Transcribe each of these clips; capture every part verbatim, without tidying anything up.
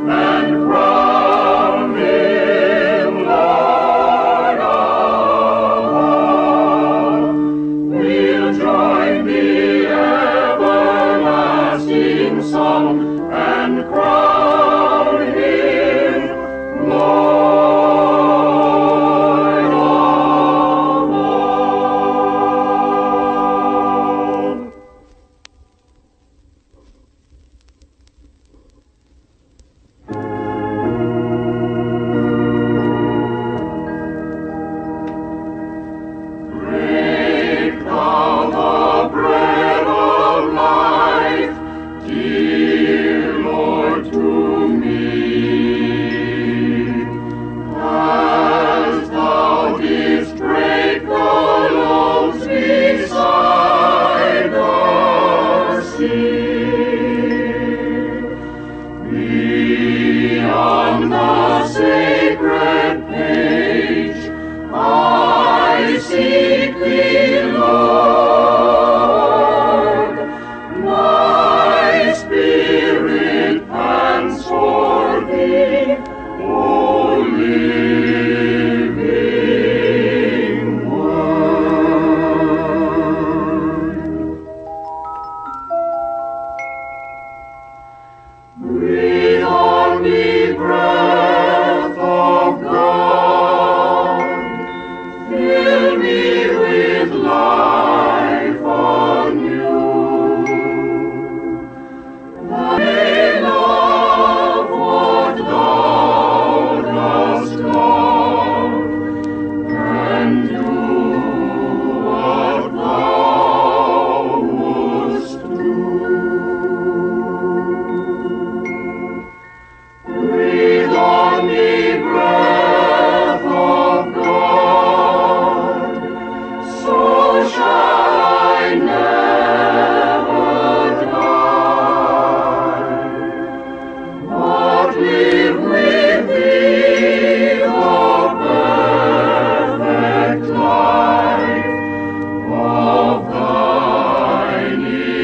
and crown him Lord of all. We'll join the everlasting song and crown him Lord of all. Break thou the bread of life, dear Lord, to me. As thou didst break the loaves beside the sea, beyond the sacred page, I seek thee, Lord. My spirit pants for thee, O living Word. Breathe on me, breath of God, fill me with life anew. I may love what thou dost love, and do what thou wouldst do. Breathe on me, breath of God, so shall I never die, but live with thee the perfect life of thine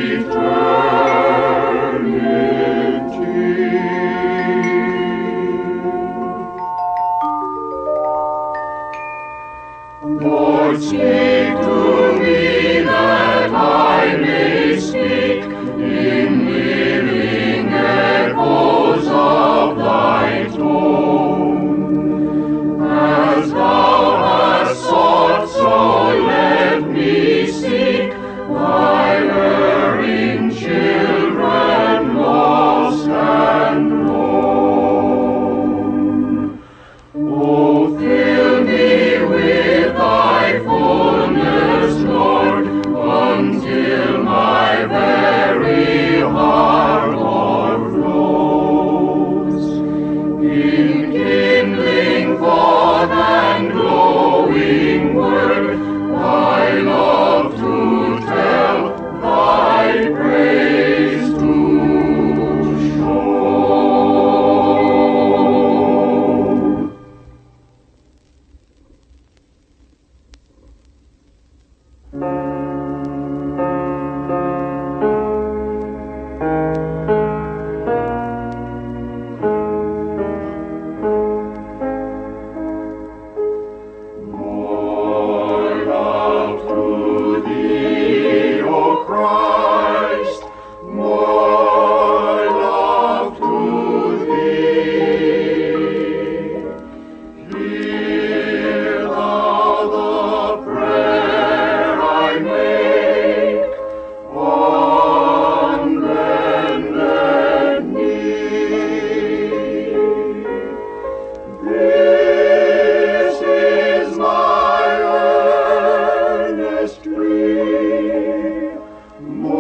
eternity. Lord, speak to me that I may speak in living echoes of thy tone. As thou hast sought, so let me seek thy erring children, lost and lone. Oh, fill me with thy fullness, Lord, until my very heart o'erflows. In kindling thought and glowing word, thy love to tell, thy praise to show. More love to thee, O Christ, more love to thee. Hear thou the prayer I make on bended knee. This is my earnest plea,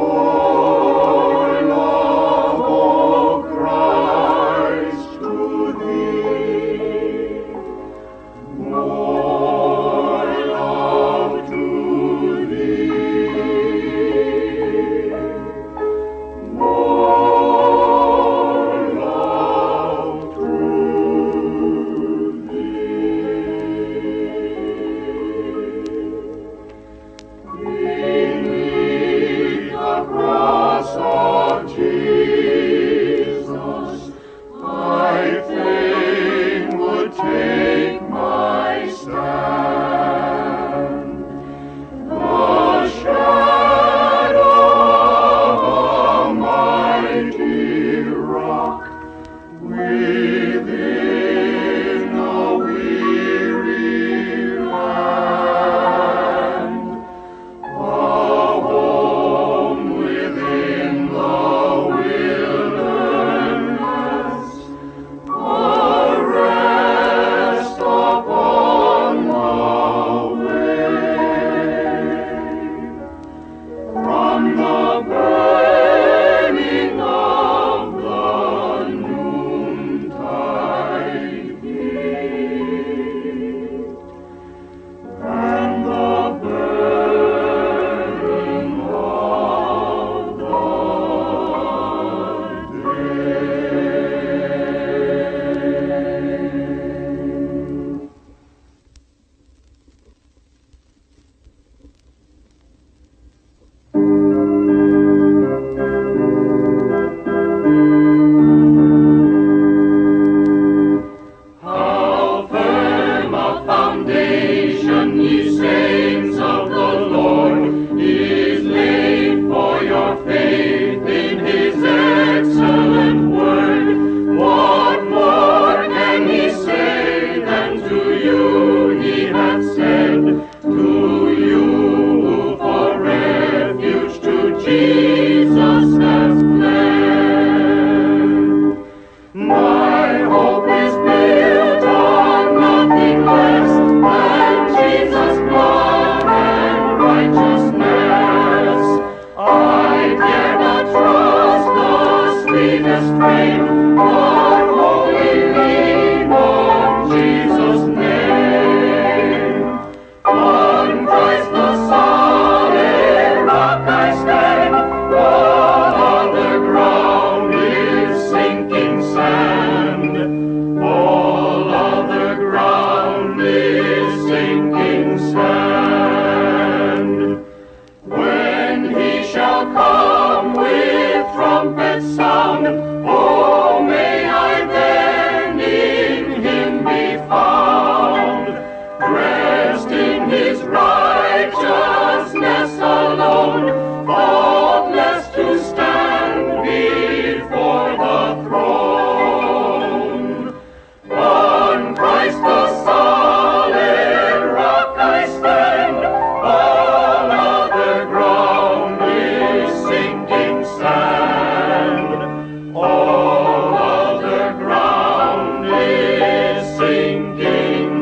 Jesus has planned. My hope is built on nothing less than Jesus' blood and righteousness. I dare not trust the sweetest fame, but wholly lean on Jesus' name. On Christ the solid rock I stand, all other ground is sinking sand. All other ground is sinking sand. When he shall come with trumpet sound, oh, may I then in him be found, dressed in his righteousness alone, faultless to stand before the throne. On Christ the solid rock I stand, all other ground is sinking sand. All other ground is sinking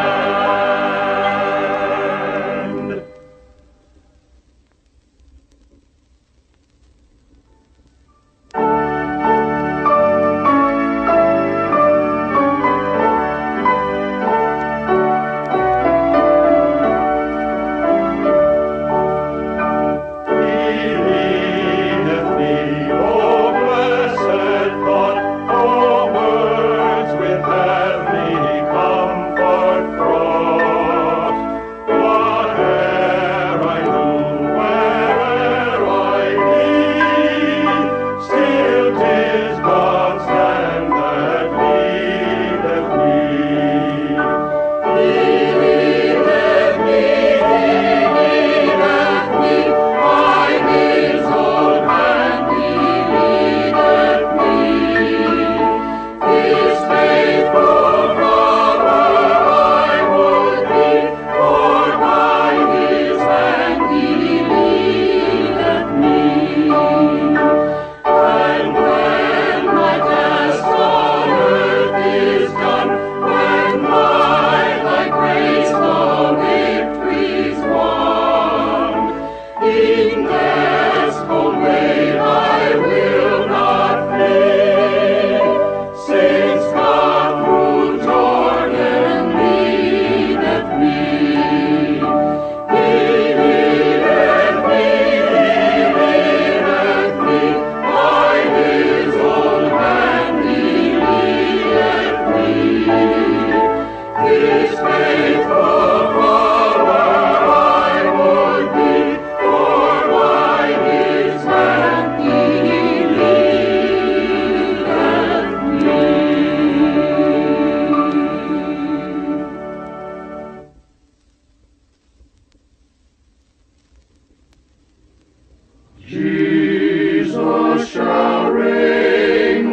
sand. Leadeth me, O blessed thought, O words with heavenly comfort fraught. Whate'er I do, where'er I be, still 'tis God's hand that leadeth me. He leadeth me, he leadeth me, by his own hand he leadeth me. His faithful brother I would be, for by his hand he leadeth me. And when my task on earth is done, when by thy grace the victory's won, in death's cold wave I will not flee, since God through Jordan leadeth me. He leadeth me, he leadeth me, by his own hand he leadeth me. His faithful follower I would be, for by his hand he leadeth me. Jesus shall reign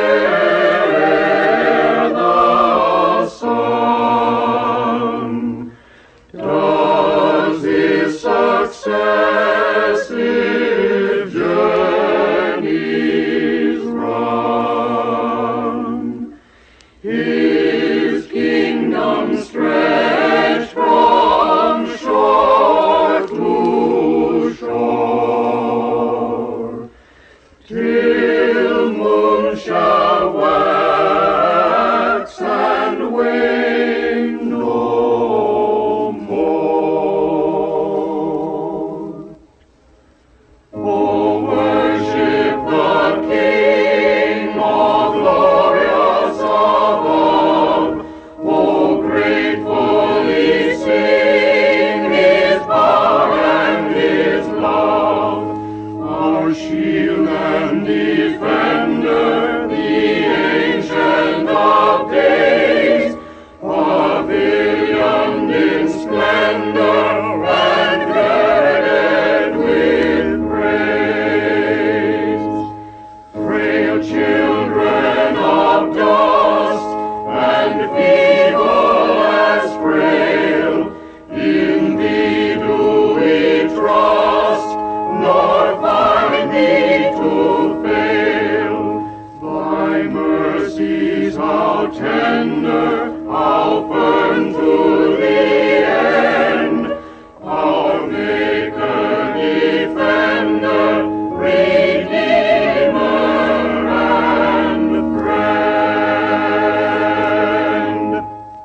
where'er the sun does his successive journeys run. His kingdom stretch from shore to shore, till moon shall wax and wane no more. Oh, worship the King, all glorious above. Oh, gratefully sing his power and his love. Our shield and defender, the ancient of days, pavilioned in splendor and girded with praise. Frail children of dust and feeble as frail, in thee do we trust, nor find is how tender, how firm to the end, our Maker, Defender, Redeemer, and Friend.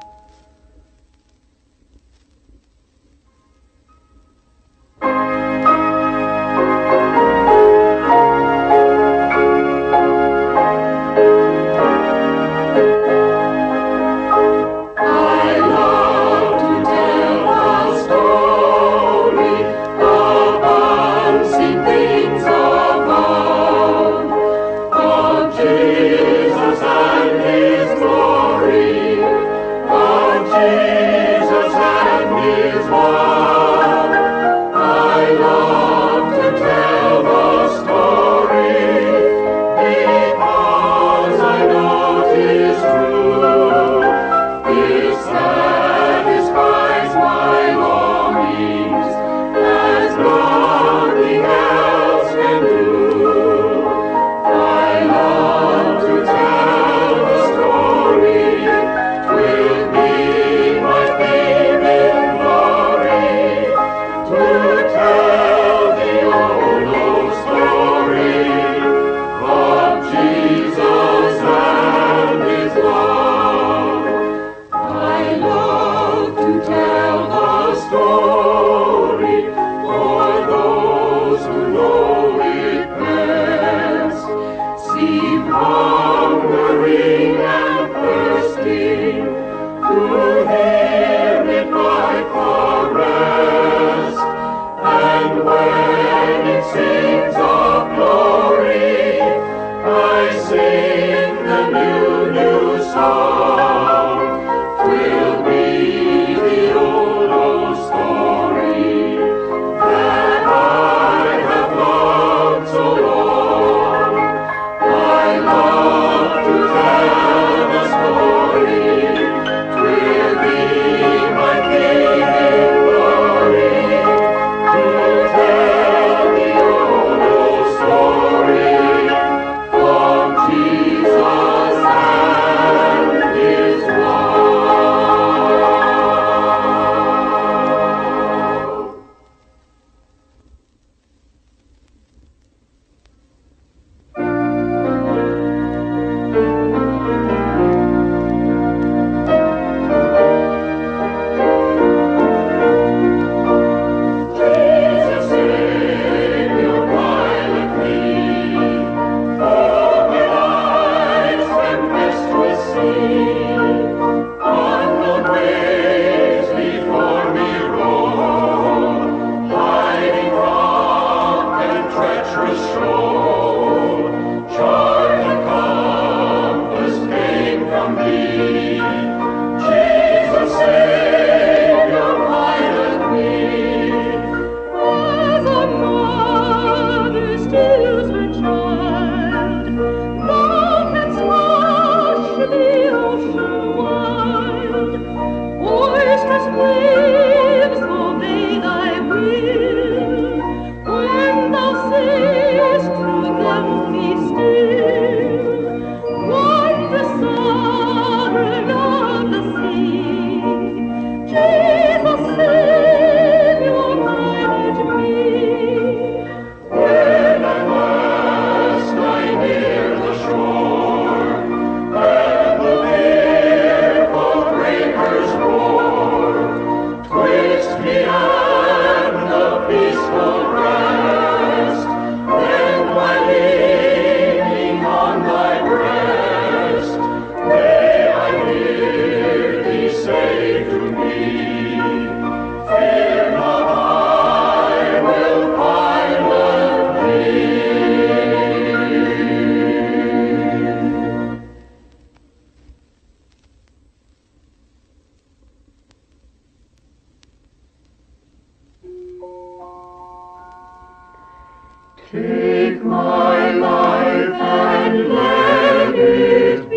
Take my life and let it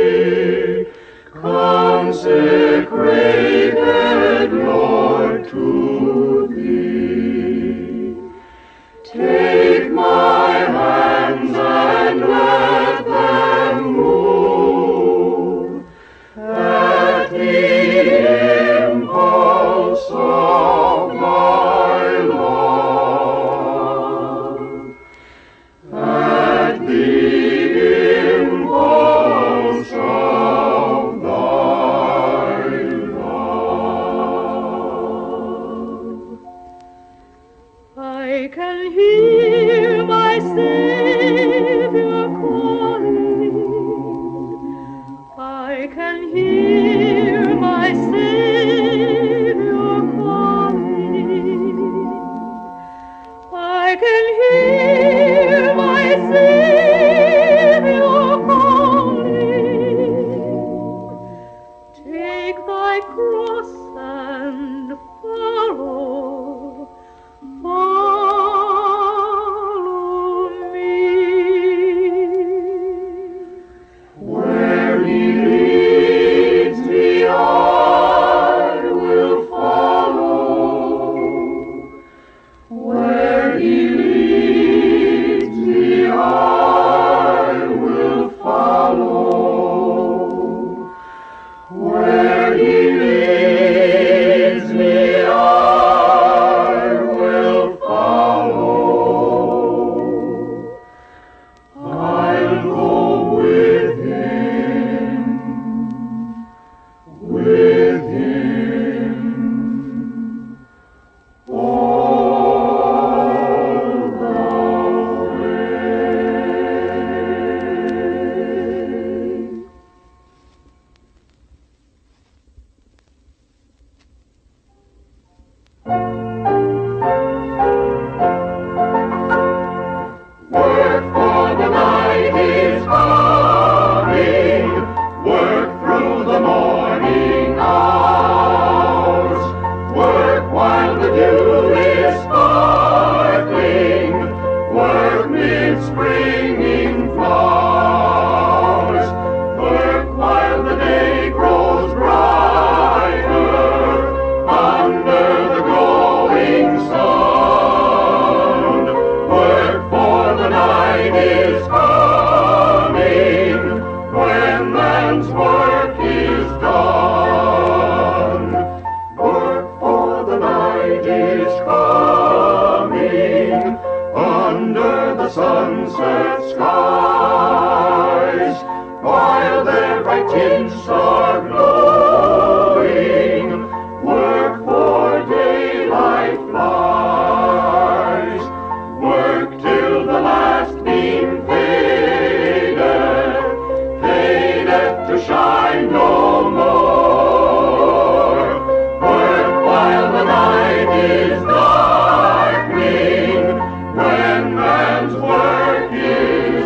be consecrated, Lord, to Thee. Take my hands and let them move hear my Savior calling. I can hear my Savior calling. I can hear my Savior calling. Take thy cross and follow, follow me. Where he leads me, I will follow. Where he leads me, I will follow. Where he leads me, I will follow. I'll go with him, with him, all the way. Work for the night is coming, work through the morning hours, work while the dew is sparkling, work mid springing flowers, work while the day grows brighter under the glowing sun. Work for the night is coming when man's work is done. Work for the night is coming under the sunset skies, while their bright tints are glowing. Work for daylight flies. Work till the last beam fadeth, fadeth to shine no more. Work while the night is darkening, when man's work is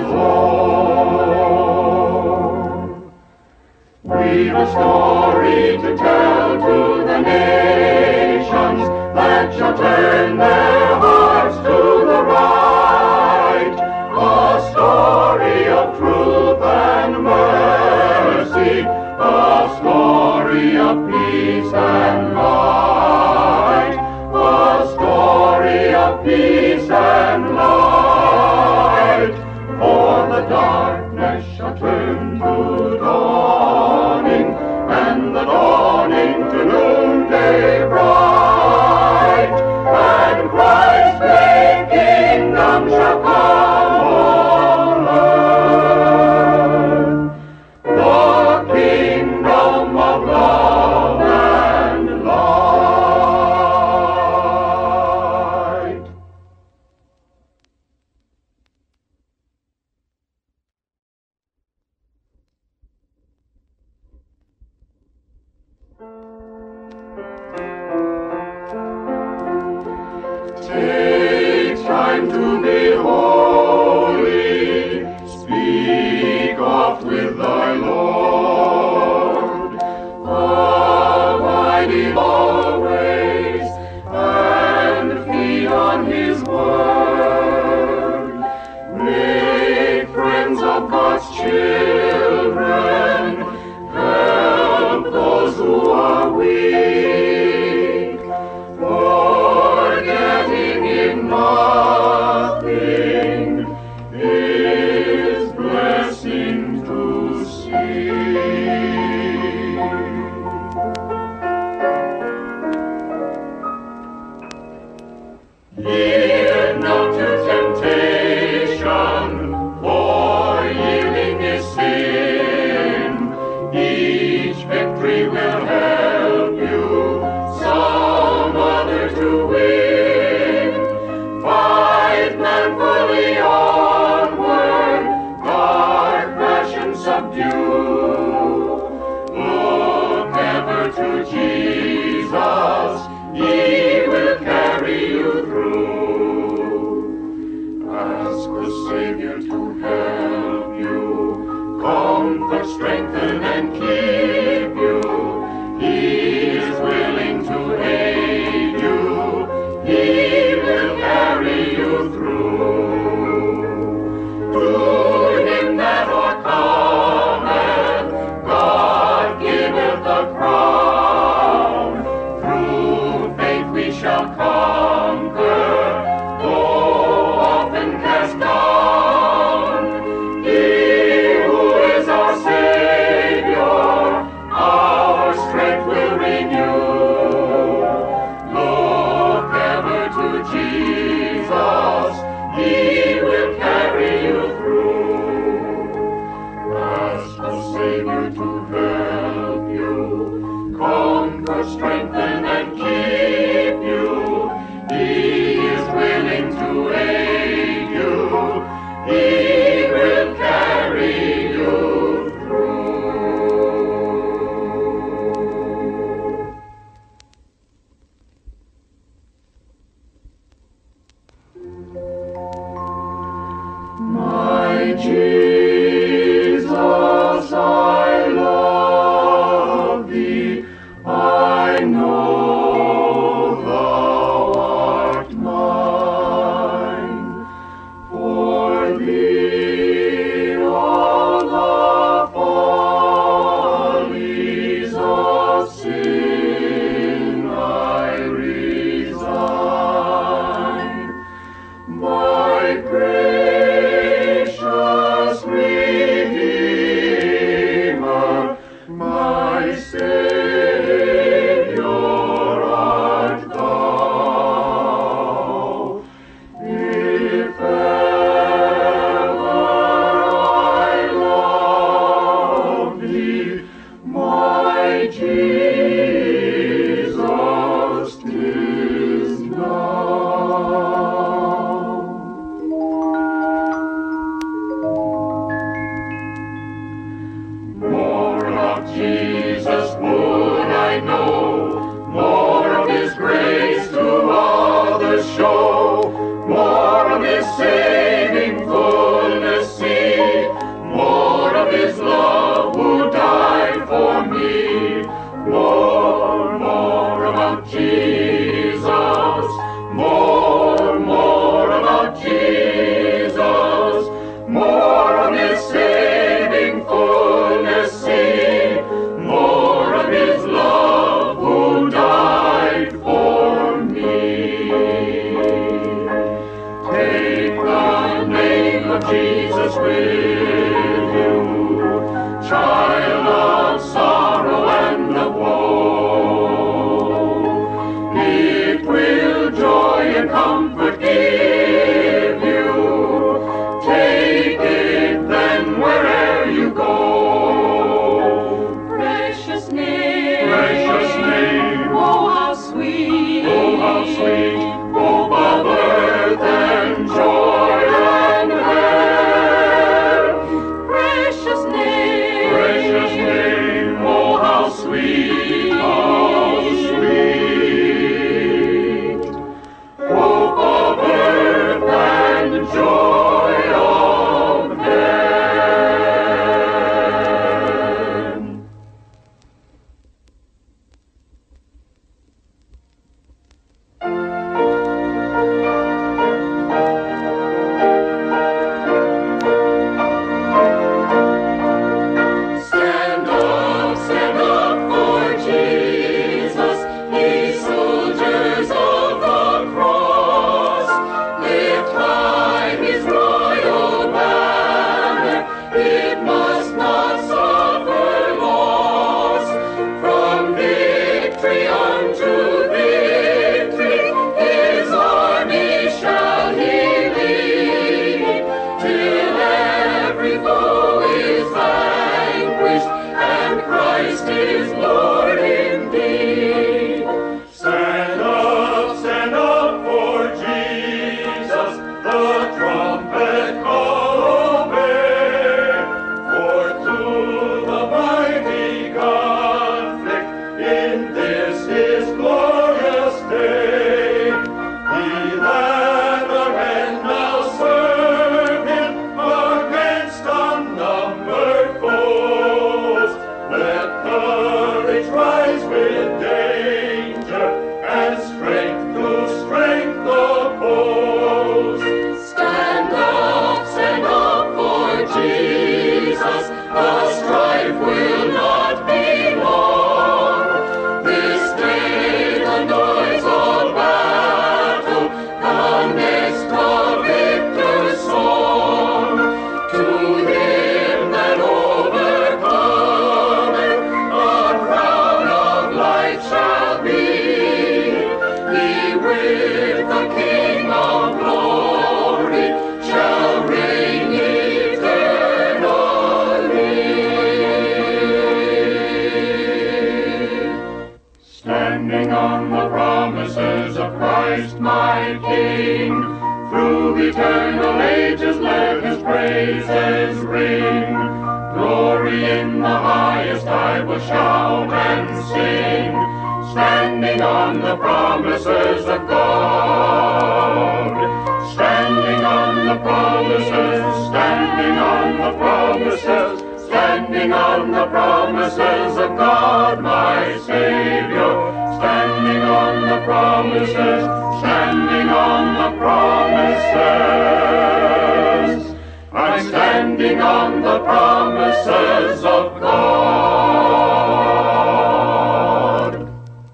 o'er. We've a story to tell to the nations that shall turn their hearts to the right. A story of truth and mercy, a story of peace and light, a story of peace and light. For the darkness shall turn to dawning, and the dawning to noonday bright, and Christ's great kingdom shall come on earth, the kingdom of love and light. Take time to behold the Savior to help you, comfort, strengthen, and keep you. He is willing to aid you. He will carry you through. To him that o'ercometh, God giveth a crown. Through faith we shall conquer, though often cast down. He who is our Savior, our strength will renew. Look ever to Jesus, He will carry you through. Ask the Savior to help you, comfort, strengthen, and keep you. He is willing to aid you. He will carry you through. My Jesus, I love thee. I know thou art mine. For thee all the follies of sin I resign. My gracious Redeemer, my Savior art thou. If ever I love thee, my Jesus, 'tis now. More of Jesus would I know, more of His grace to others show, more of His saving fullness see, more of His love who died for me. More, more about Jesus, more, more about Jesus, more of His saving fullness see, more of His love who died for me. Take the name of Jesus with you, child of sorrow and of woe. It will joy and comfort give you. Take it then where'er you go. Precious name, Precious name, oh how sweet, oh how sweet, hope of earth and joy and health. the strife will not be long. This day the noise of battle, the next the victor's song. To him that overcometh, a crown of life shall be. He with the King of glory shall reign eternally. Standing on the promises of Christ my King, through eternal ages let his praises ring. Glory in the highest I will shout and sing, standing on the promises of God. Standing on the promises, standing on the promises, standing on the promises of God my Savior. Standing on the promises, standing on the promises. I'm standing on the promises of God.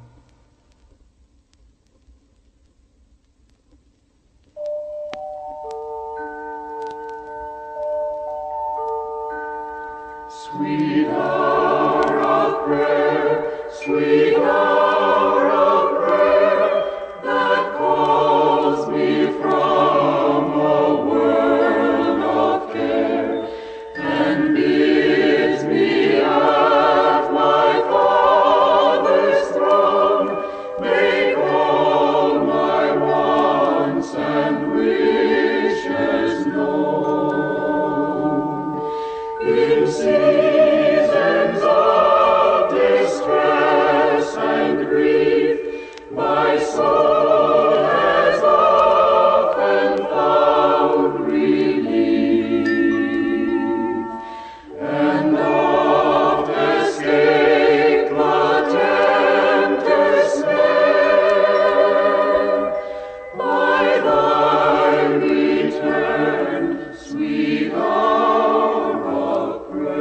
Sweet hour of prayer, sweet hour of prayer, that calls me from a world of care, and bids me at my Father's throne make all my wants and wishes known. In seasons of distress and grief, my soul has often found relief, and oft escaped the tempter's snare. By thy return, sweet hour of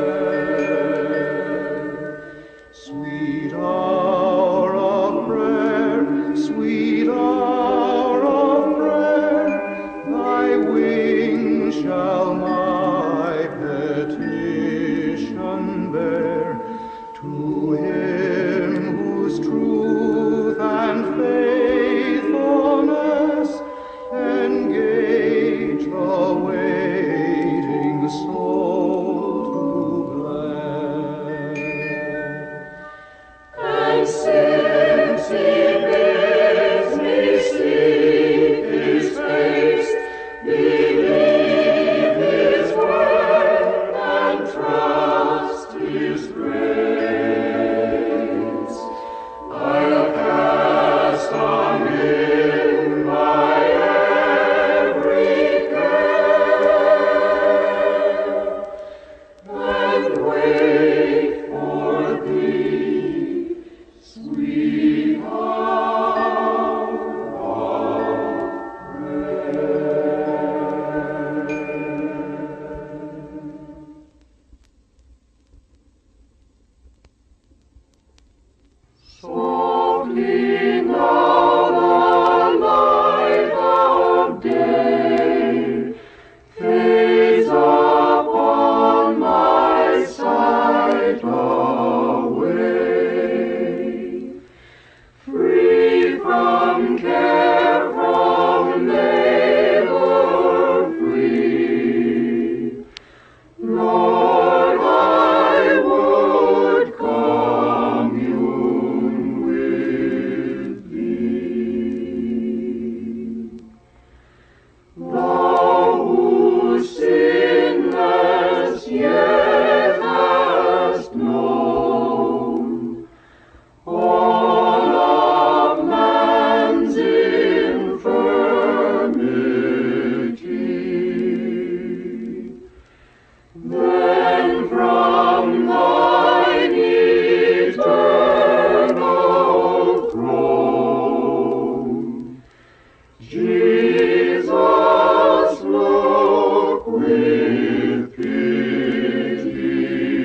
prayer. Sweet hour of prayer, sweet hour of prayer, thy wings shall my petition bear. To him whose truth and faithfulness engage the waiting soul to bless. And since he bids me seek his face, believe his word and trust his grace, I'll cast on him my every care, and wait for thee, sweet hour of softly now the light of day fades upon my sight away. Free from care, from labor free, Lord, I would commune with thee. Thou who sinless yet hast known all of man's infirmity, then from thine eternal throne, Jesus, look with pity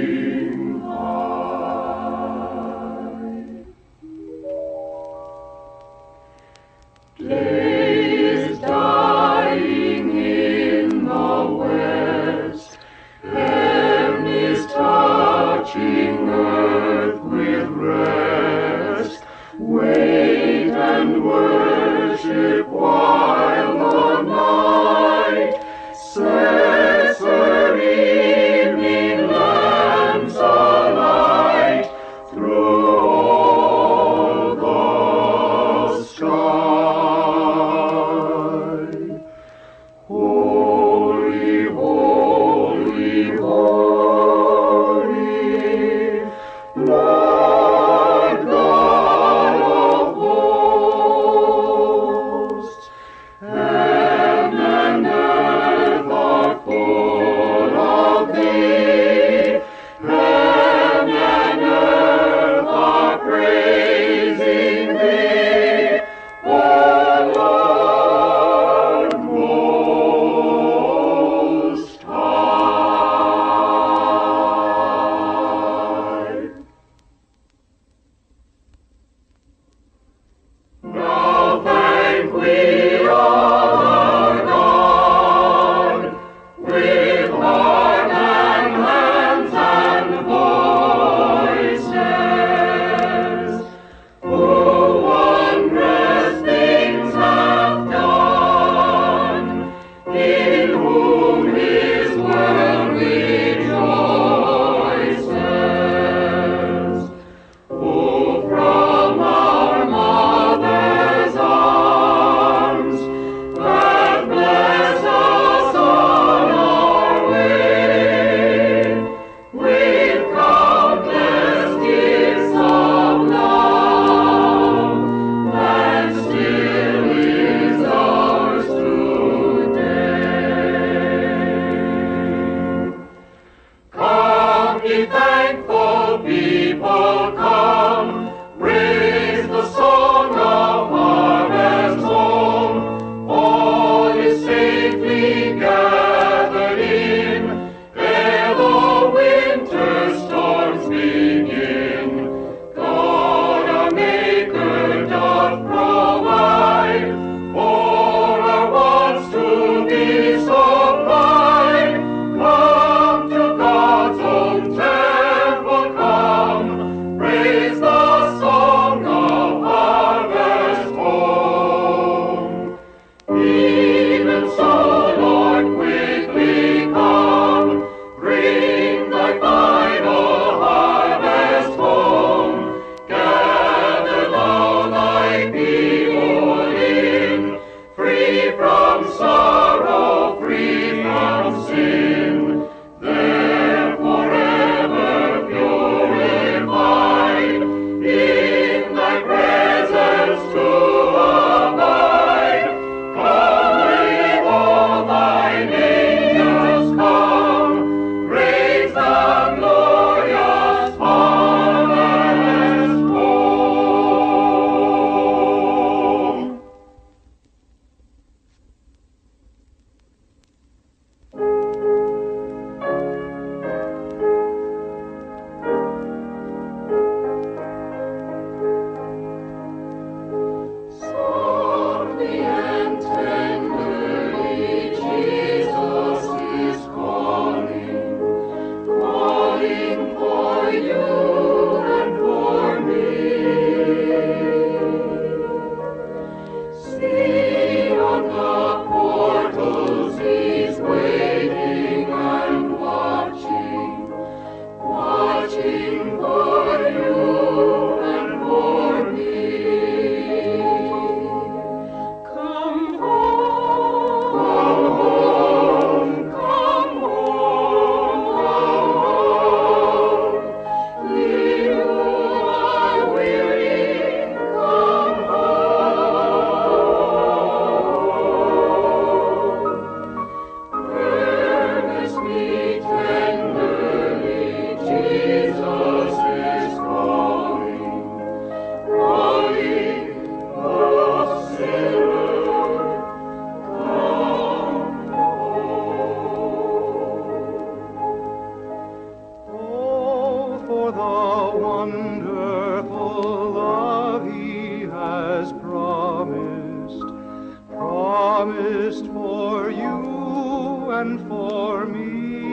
for me.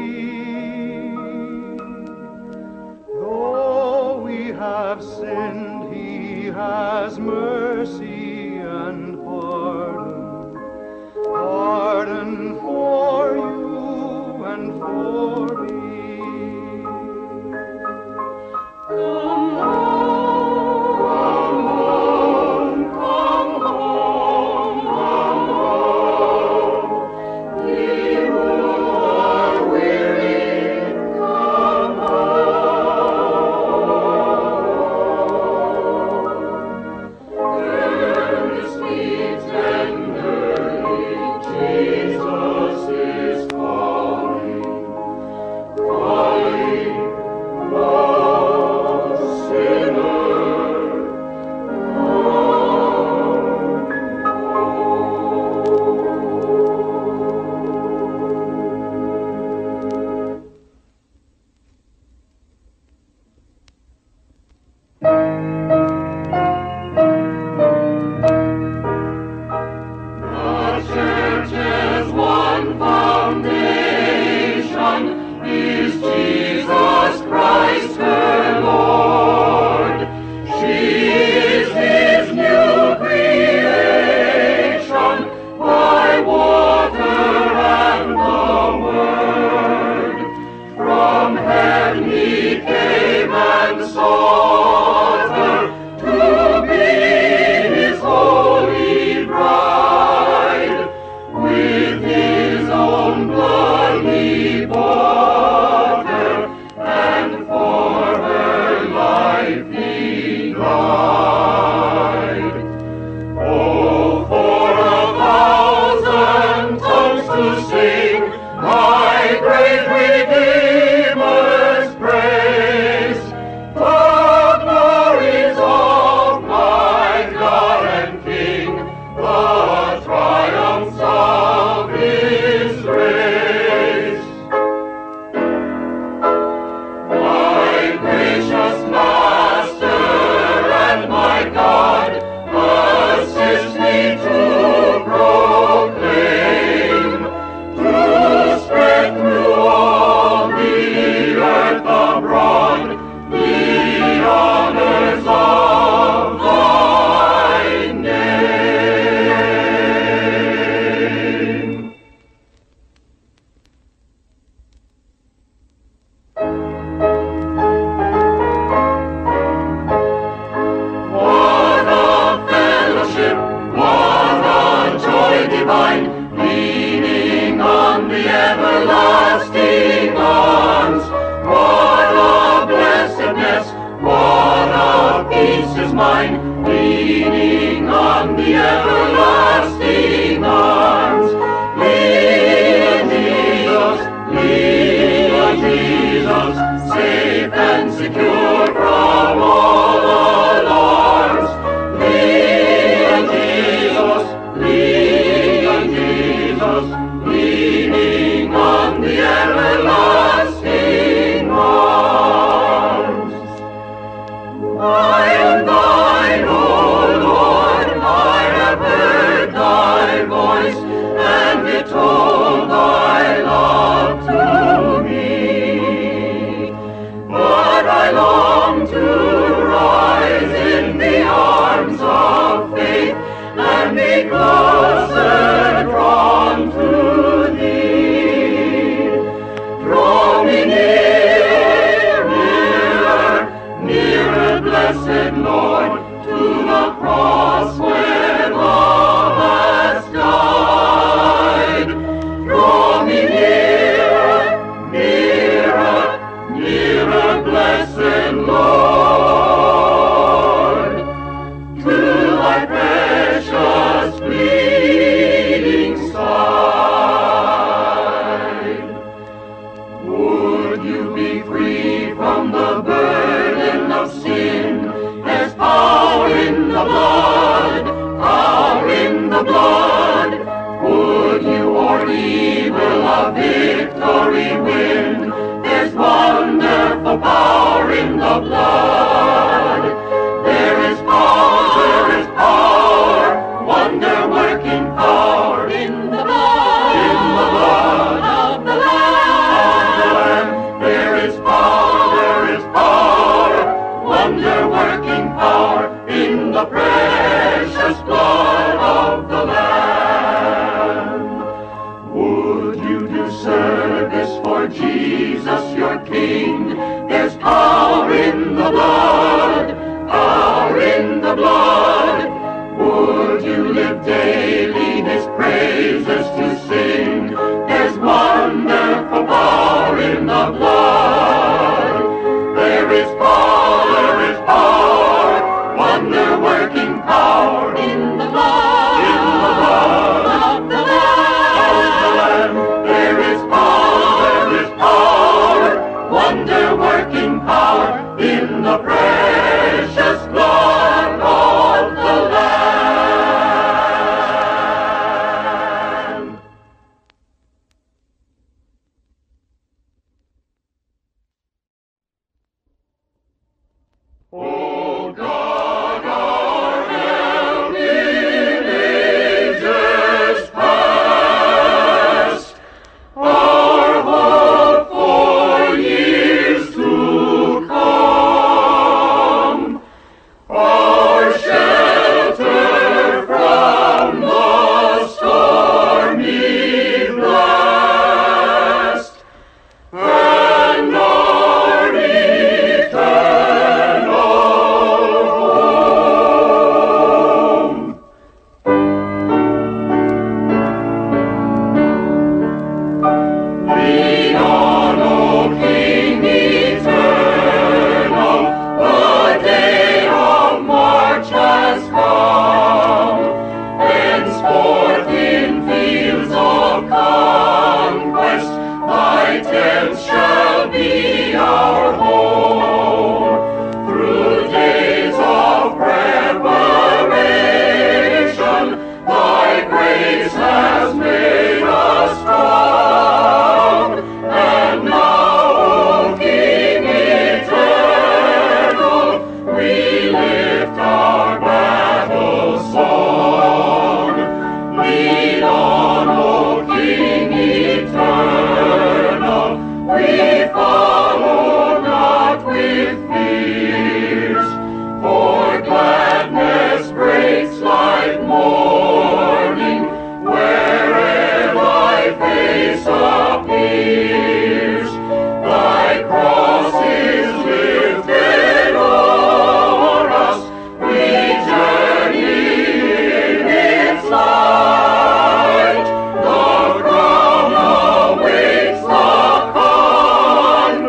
Though we have sinned, he has mercy and pardon, pardon for you and for me. Come home, come home, come home. Ye who are weary, come home. Earnestly, tenderly, Jesus is calling, calling, oh sinner, the church's one foundation is Jesus Christ her Lord. She is his new creation by water and the word. From heaven he came and sought her to be his holy bride. With his own blood he bought her, and for her life he died. Oh, for a thousand tongues to sing my great Redeemer's praise, the glories of my God and King, the triumphs of his race. My gracious Master and my God, assist me to proclaim, to spread through all the earth abroad the honors of thy name. What a fellowship, what a joy divine, leaning on the everlasting arms. What a blessedness, what a peace is mine, leaning on the everlasting arms. Lean Jesus, lean Jesus, safe and secure from all alarms. Lean Jesus, lean Jesus, leaning on the everlasting arms. I am thine, O Lord, I have heard Jesus, your King. There's power in the blood, power in the blood. Would you live daily His praises to sing? There's wonderful power in the blood. There is power, there is power, wonder-working power in the blood, in the blood of the Lamb. There is power, there is power, wonder-working power in the precious blood of the Lamb. O God, our help in ages past, our hope for years to come, our shelter from the stormy blast, and our eternal home. Lean on, O King eternal, the day of March has come. Henceforth in fields of conquest, thy tents shall be our home. Through days of preparation, thy grace has made us strong. And now, O King eternal, we lift our battle song. Lead on, O King eternal, we follow not with fears, for gladness breaks like morning where'er thy face appears. Thy cross is lifted o'er us, we journey in its light. The crown awaits the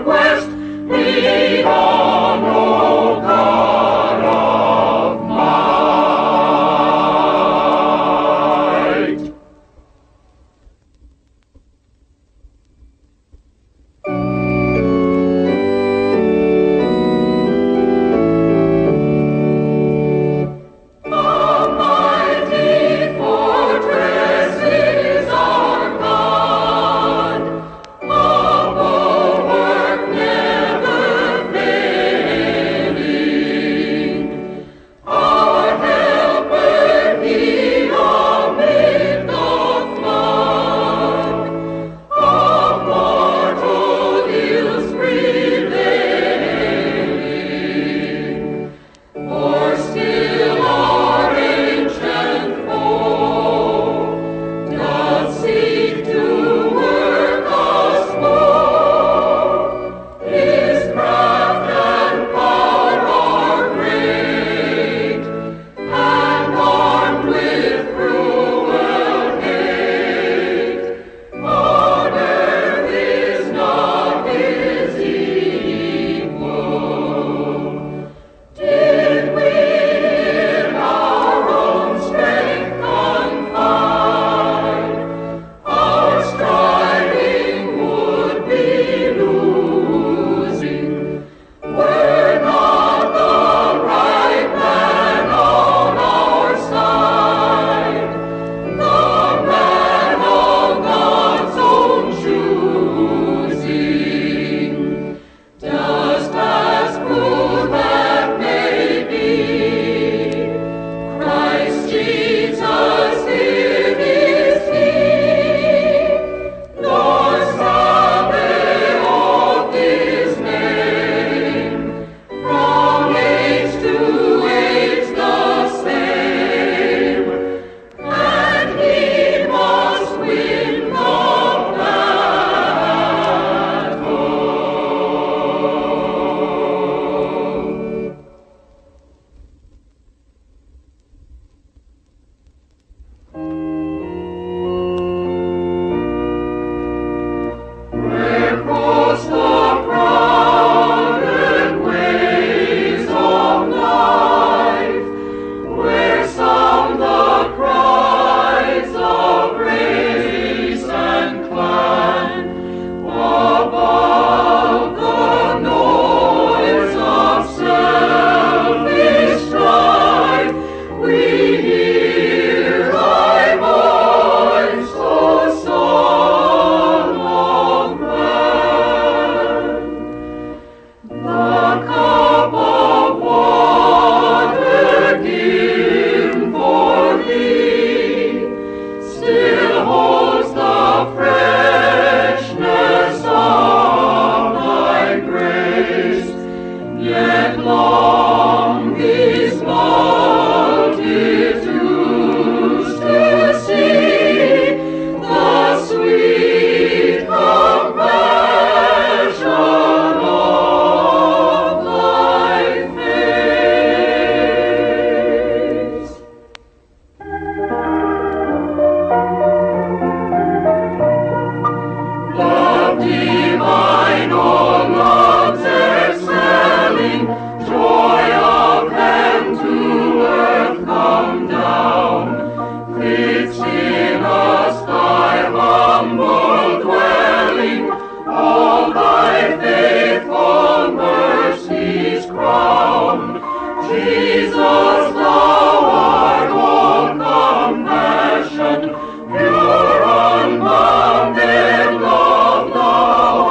divine, all love's excelling, joy of heaven to earth come down. Fix in us thy humble dwelling, all thy faithful mercies crown. Jesus, thou art all compassion, pure unbounded love thou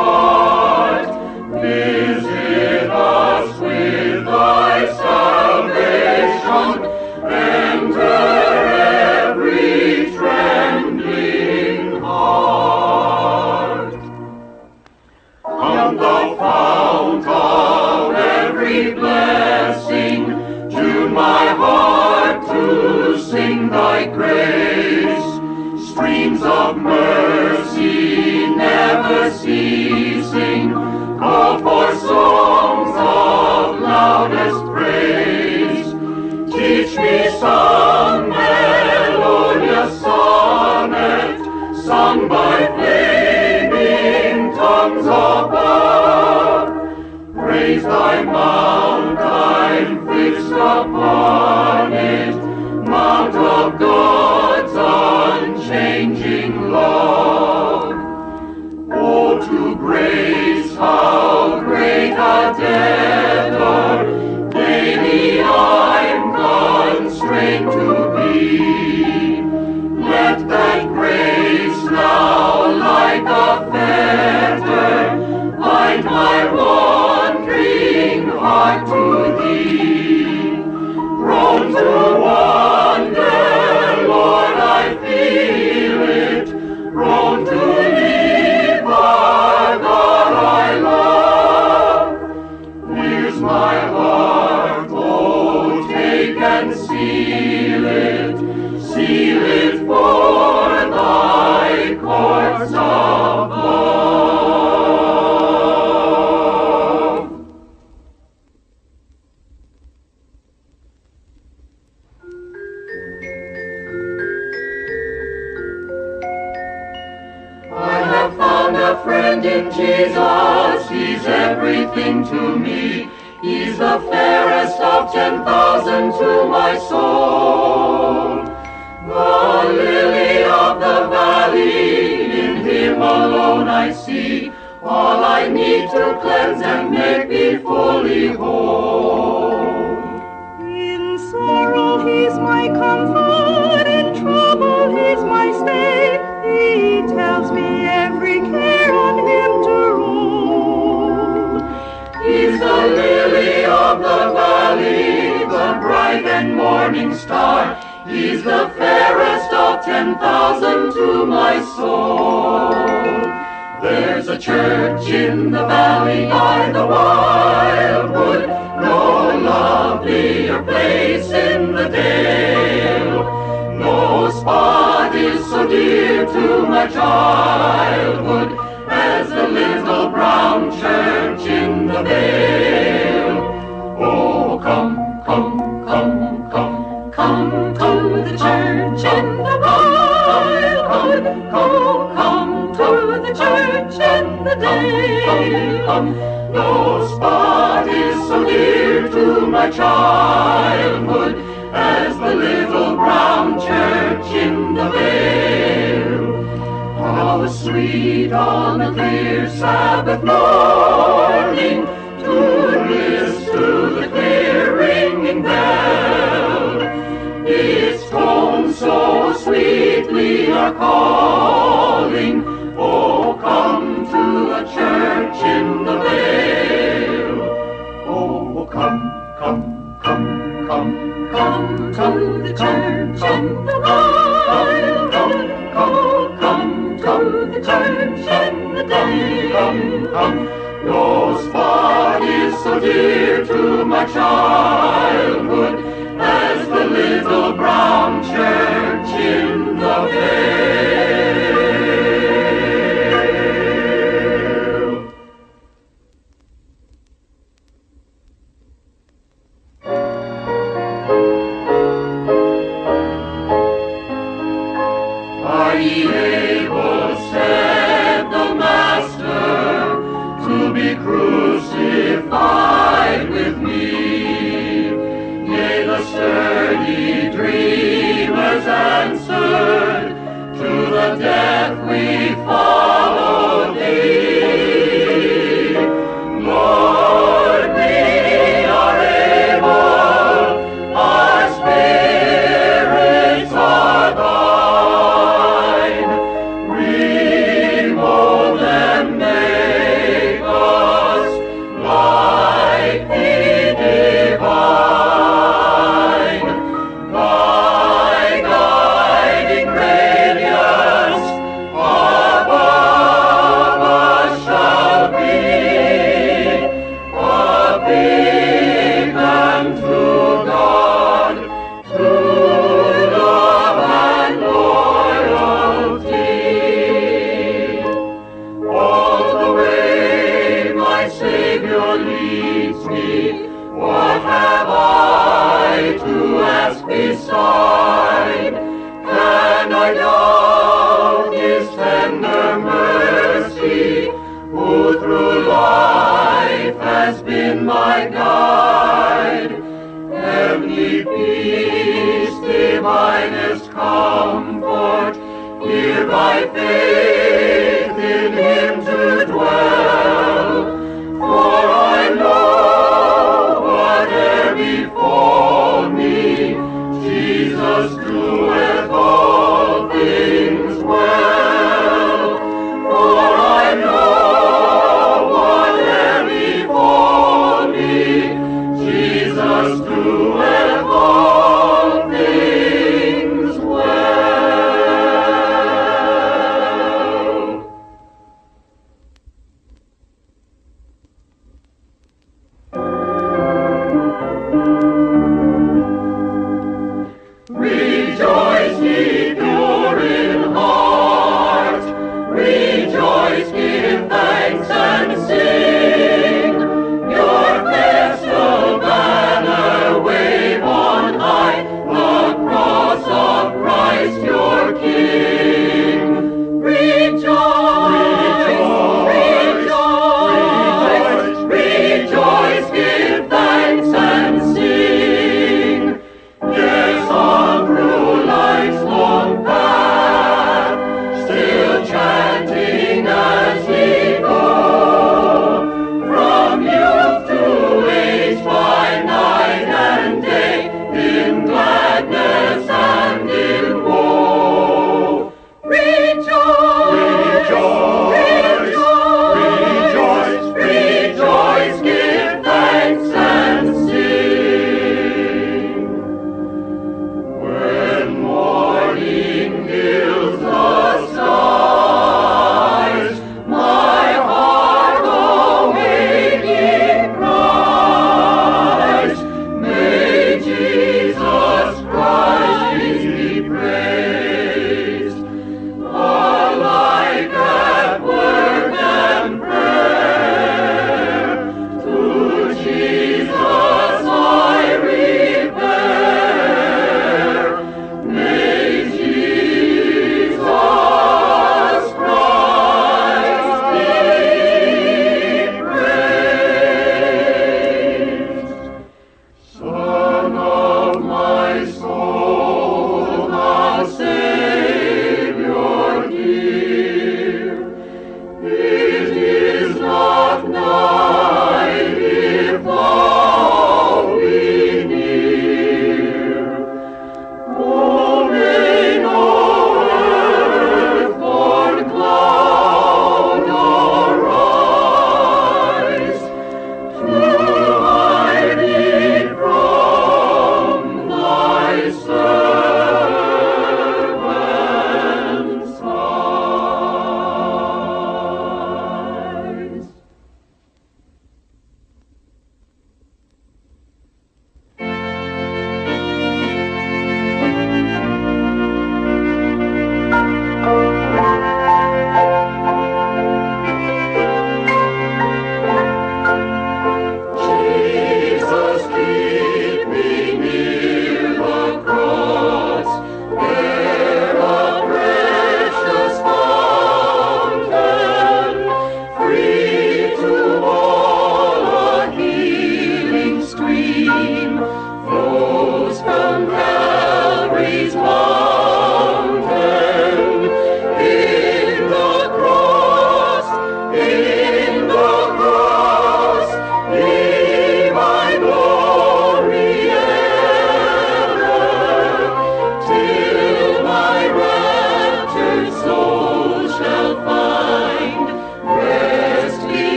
art. Visit us with thy salvation, enter every trembling heart. Come thou fount of every blessing, tune my heart to sing thy grace. Streams of mercy never ceasing, call for songs of loudest praise. Teach me some melodious sonnet, sung by flaming tongues above. Praise thy mount, I'm fixed upon it, mount of God's unchanging love. Oh, to grace, how great a debtor, daily I'm constrained to be. Let that grace now, like a fetter, bind my wandering heart to thee. Prone to wander, Lord, I feel it, prone to leave our God I love. Here's my heart, oh, take and seal it, seal it for thy courts above. I have found a friend in Jesus, he's everything to me. He's the fairest of ten thousand to my soul. The lily of the valley, in him alone I see all I need to cleanse and make me fully whole. In sorrow he's my comfort, in trouble he's my stay. He tells me every care on him to roll. He's the lily of the valley, the bright and morning star. He's the fairest of ten thousand to my soul. There's a church in the valley by the wildwood, no lovelier place in the dale. No spot is so dear to my childhood as the little brown church in the vale. Oh, come, come, come, come, come to the church in the wildwood. Oh, come to the church in the dale. Come, no spot is so dear to my childhood as the little brown church in the vale. How sweet on a clear Sabbath morning to listen to the clear ringing bell. Its tones so sweetly are calling, oh, come to a church in the vale. Oh, come, come, come, come, come to the church in the wildwood. Oh, come to the church in the dale. Come, come, no spot is so dear to my childhood as the little brown church in the vale. Are ye able, said the Master, Savior leads me, what have I to ask beside? Can I doubt His tender mercy, who through life has been my guide? Heavenly peace, divinest comfort, here by faith in Him to dwell. For I know whate'er befall me, Jesus doeth all things well. For I know whate'er befall me, Jesus doeth all things well.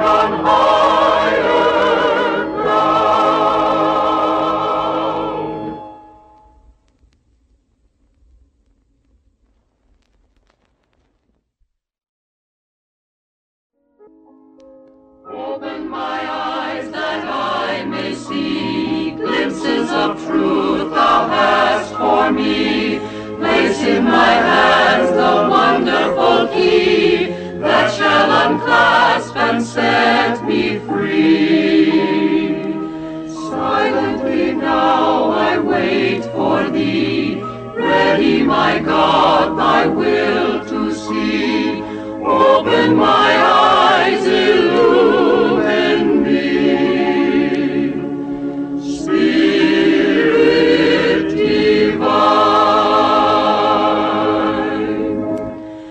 on higher ground. Open my eyes that I may see glimpses of truth thou hast for me. Place in my hands the wonderful key that shall unclasp and set me free. Silently now I wait for thee, ready, my God, thy will to see. Open my eyes, illumine me. Spirit divine,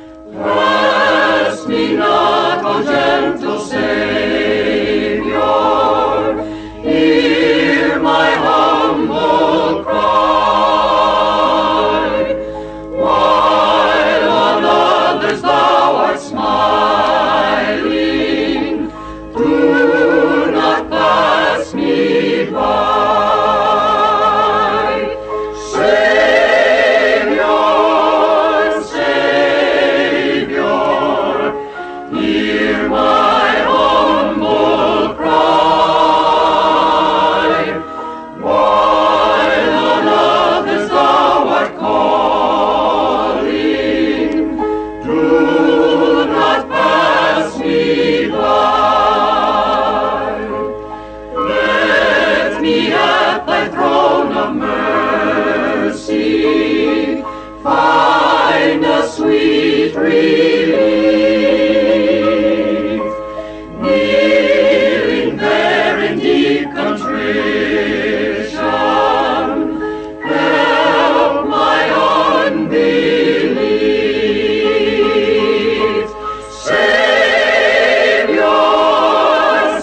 pass me not, O gentle Savior, hear my humble cry. While on others thou art smiling, do not pass me by. Savior, Savior, hear my humble cry. While on others thou art calling, do not pass me by. Let me at thy throne of mercy find a sweet relief. Kneeling there in deep contrition, help my unbelief. Savior,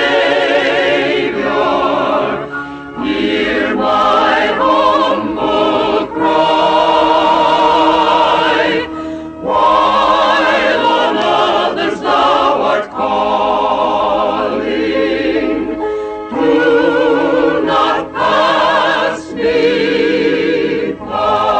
Savior, hear my humble cry. While on others thou art calling, do not pass me by.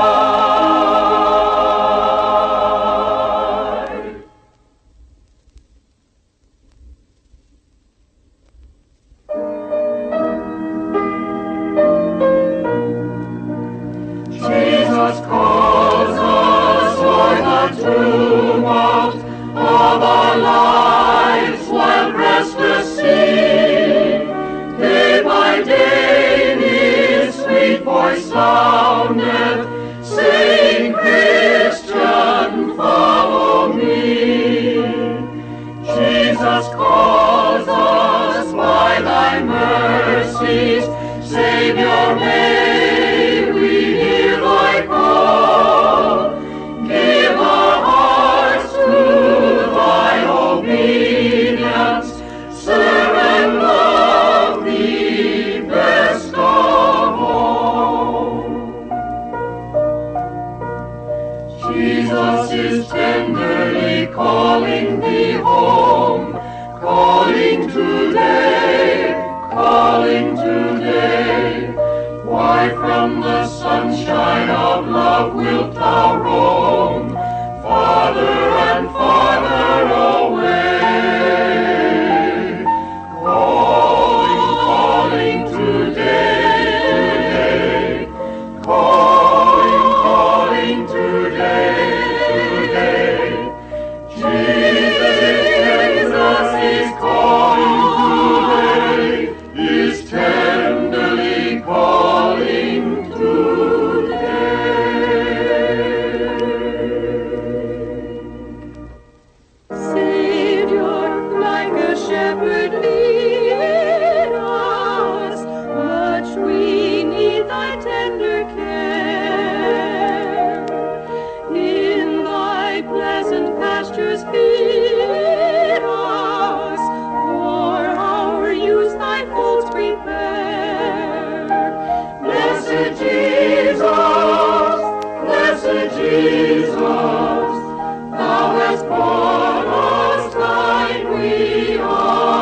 Jesus calls us o'er the tumult of our lives while restless sea. Day by day his sweet voice soundeth, saying, Christian, follow me. Jesus calls us by thy mercies, Savior, may we hear thy call. Give our hearts to thy obedience, serve and love thee best of all. Jesus is tenderly calling thee home, calling today, calling today. Why from the sunshine of love wilt thou roam, farther and farther away? Calling, calling today, today, calling, calling today, today. Jesus is calling today, is tenderly calling Savior, like a shepherd, lead us. Much we need thy tender care. In thy pleasant pastures feed us. For our use thy folds prepare. Blessed Jesus, blessed Jesus, thou hast brought us thine we are.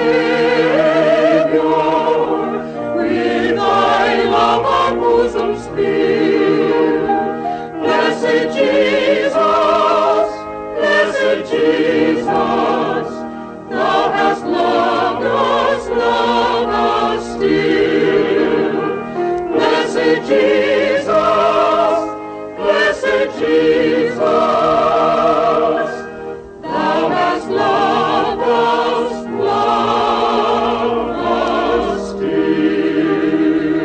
with thy love our bosoms fill. Blessed Jesus, blessed Jesus, thou hast loved us, loved us still. Blessed Jesus, blessed Jesus, thou hast loved us, loved us still.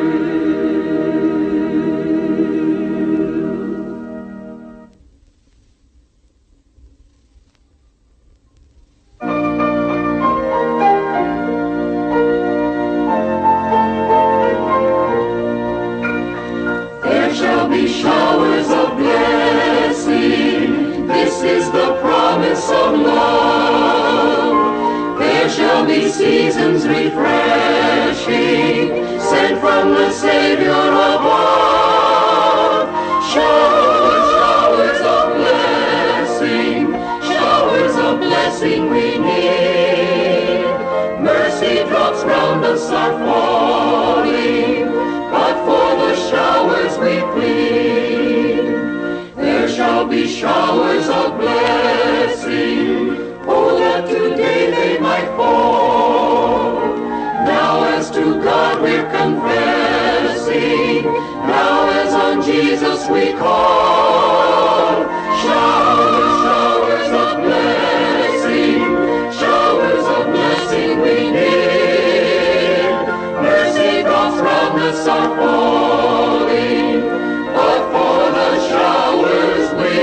There shall be showers of blessing. This is the promise of love. There shall be seasons refreshing, sent from the Savior above. Showers, showers of blessing, showers of blessing we need. Mercy drops round us are falling, but for the showers we plead. There shall be showers of blessing, oh, that today they might fall. Now as to God we're confessing, now as on Jesus we call. Showers, showers of blessing, showers of blessing we need. Mercy drops round us are falling, but for the showers we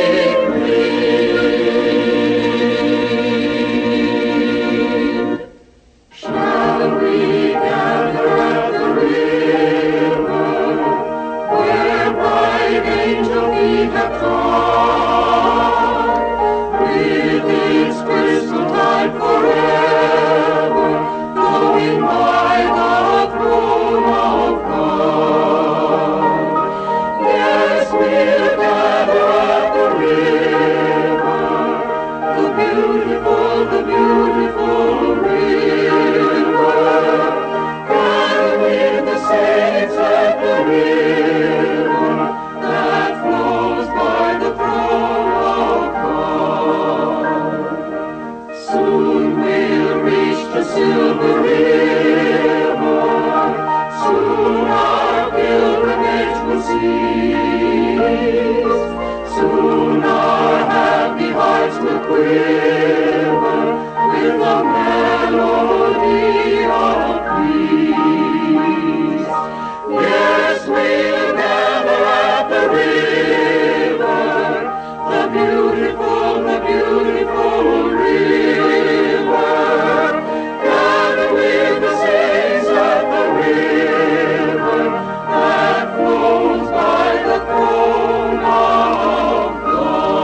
plead. Shall we gather at the river, where bright angel feet have trod, with its crystal tide forever, flowing by the throne of God? Yes, we'll gather at the river, the beautiful, the beautiful river, gather with the saints at the river that flows by the throne of God. Soon we'll reach the silver river, soon our pilgrimage will cease, soon our happy hearts will quiver with the melody of peace. Yes, we'll gather at the river, the beautiful, the beautiful river, gather with the saints at the river that flows by the throne of God.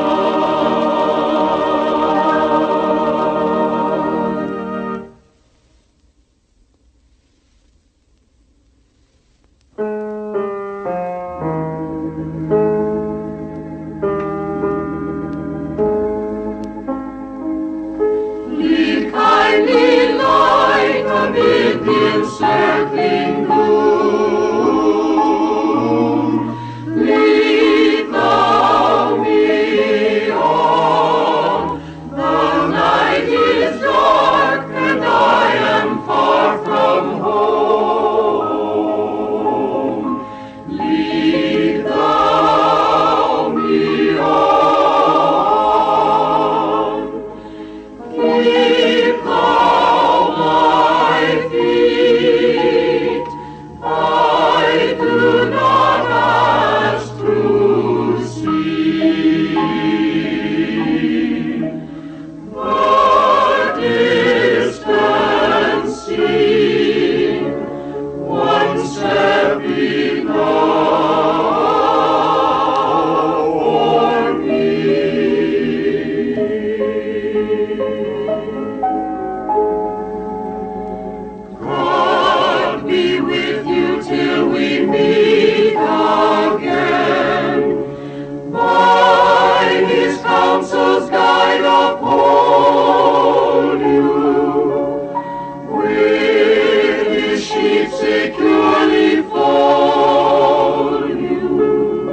sleep securely for you.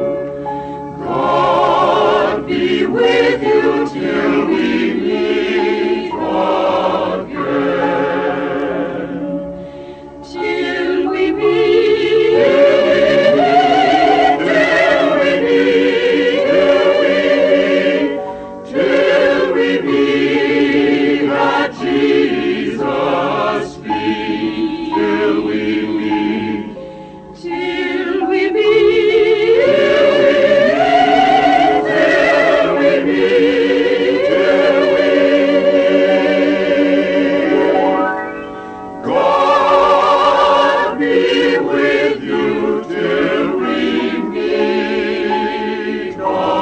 God be with you till we meet again. Till we meet, till we meet, till we meet, till we meet at Jesus' feet. Till we meet, till we meet, till we meet, till we meet. God be with you till we meet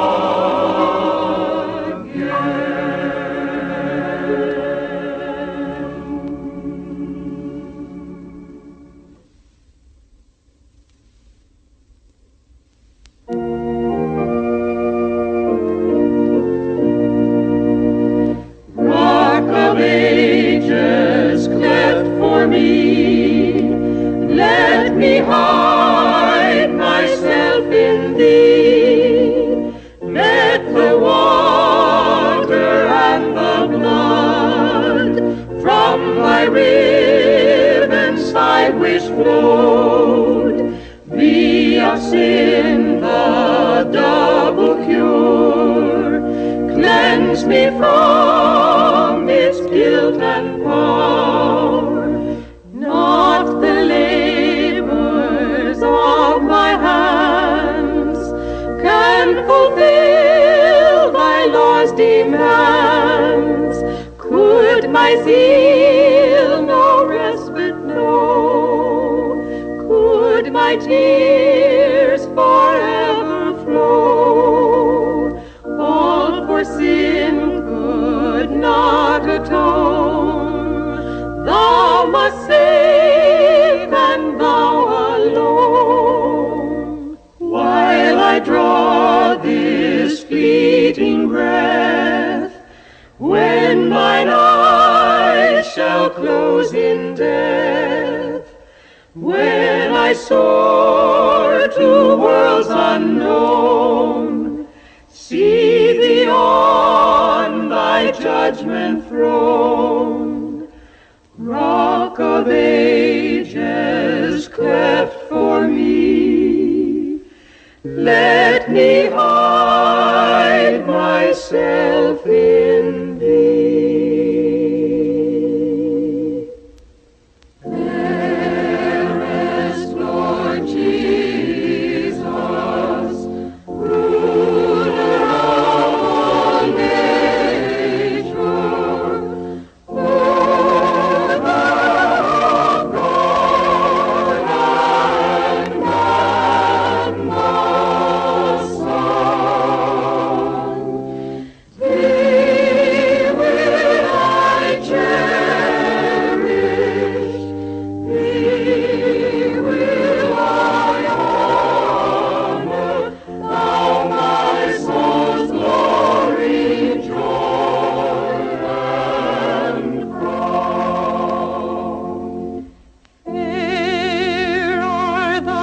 Rock of ages, cleft for me, let me hide myself in thee. Let the water and the blood from thy riven side which flowed be of sin the double cure. Cleanse me from its guilt and power. Not the labors of my hands can fulfill thy law's demands. Could my zeal no respite know? Could my tears forever flow? All for sin could not atone. Thou must save, and thou alone. While I draw this fleeting breath, when mine eyes shall close in death, when I soar to worlds unknown, see thee on thy judgment throne. Rock of ages, cleft for me, let me hide myself in thee. Fairest Lord Jesus, ruler of all nature, Lord of God and man the Son, thee will I cherish, thee will I honor, thou my soul's glory, joy, and crown. Fair are the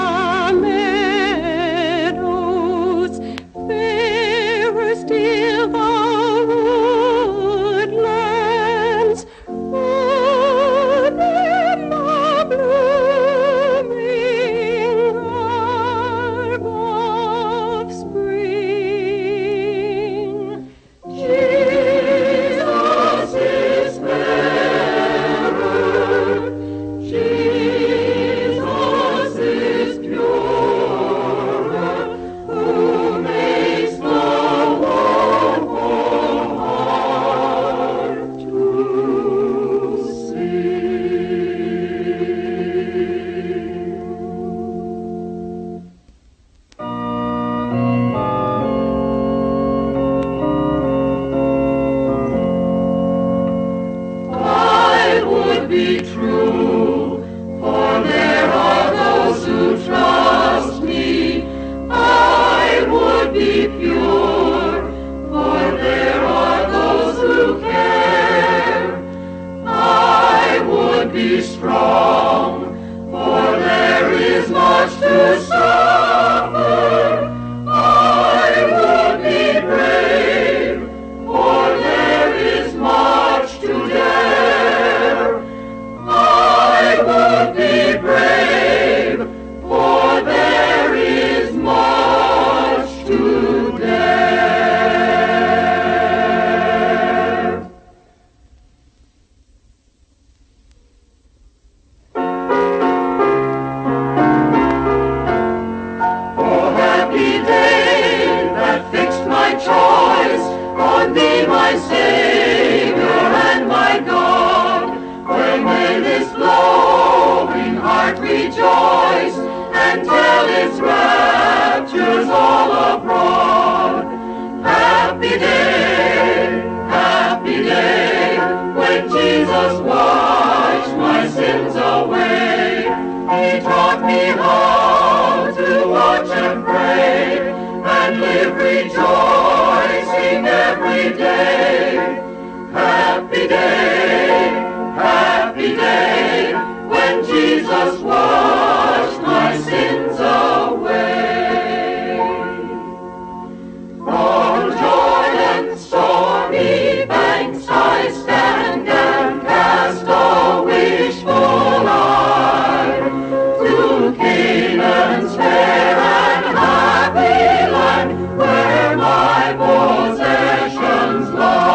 meadows, fairer still the woodlands, wood in the blooming garb of spring. Jesus is fairer, Jesus is purer, who makes the woeful heart to I would be true, for there are those who trust me. I would be pure, for there are those who care. I would be strong, for this glowing heart rejoice, and tell its raptures all abroad. Happy day, happy day, when Jesus washed my sins away. He taught me how to watch and pray, and live rejoicing every day. Happy day, happy day, when Jesus washed my sins away. On Jordan's stormy banks I stand and cast a wishful eye to Canaan's fair and happy land, where my possessions lie.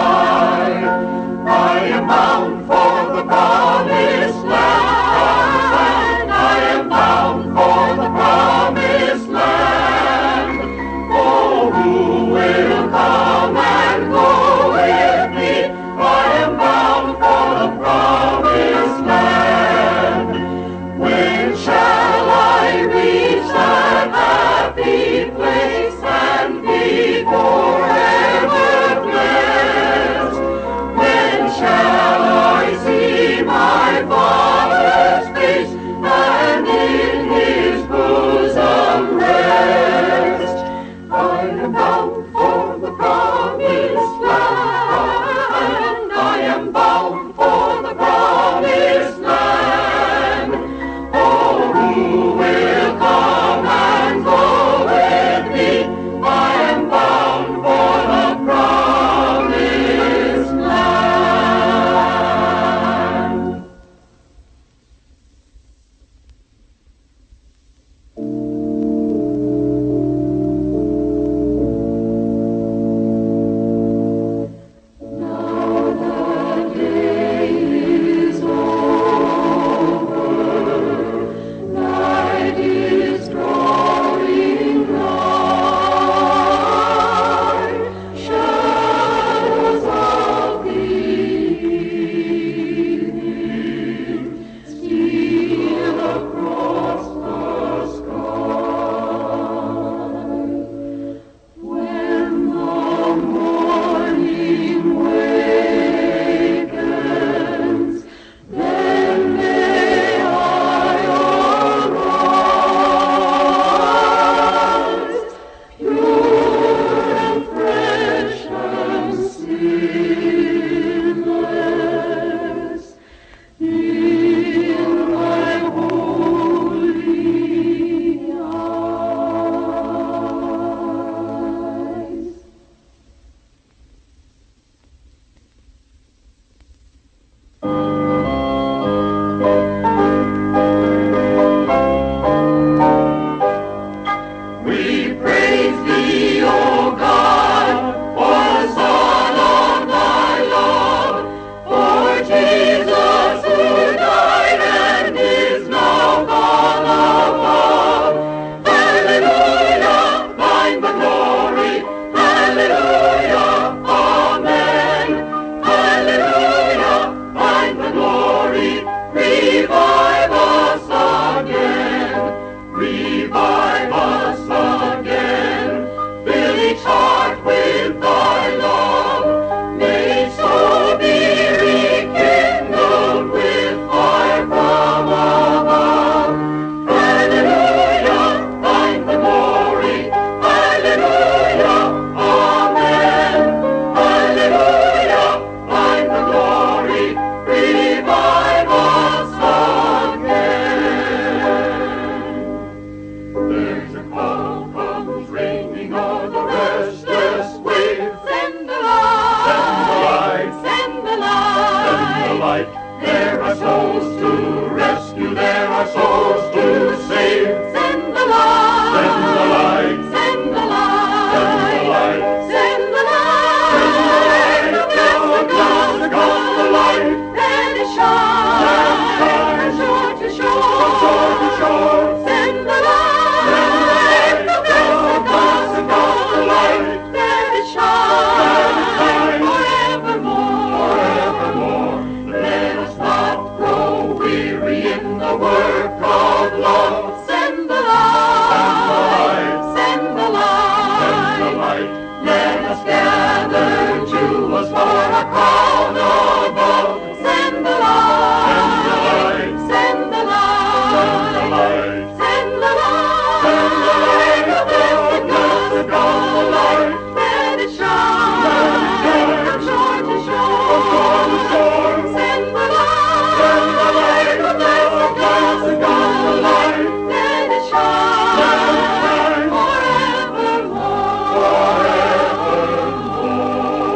in the work of love. Send the light, send the light, send the light. Let us gather jewels for a crown above. Send the light, send the light, send the light, send the light of the blessed God, the light. Let it shine from shore to shore. Send the light, send the light of the blessed God, the light. Let it shine forevermore, forevermore.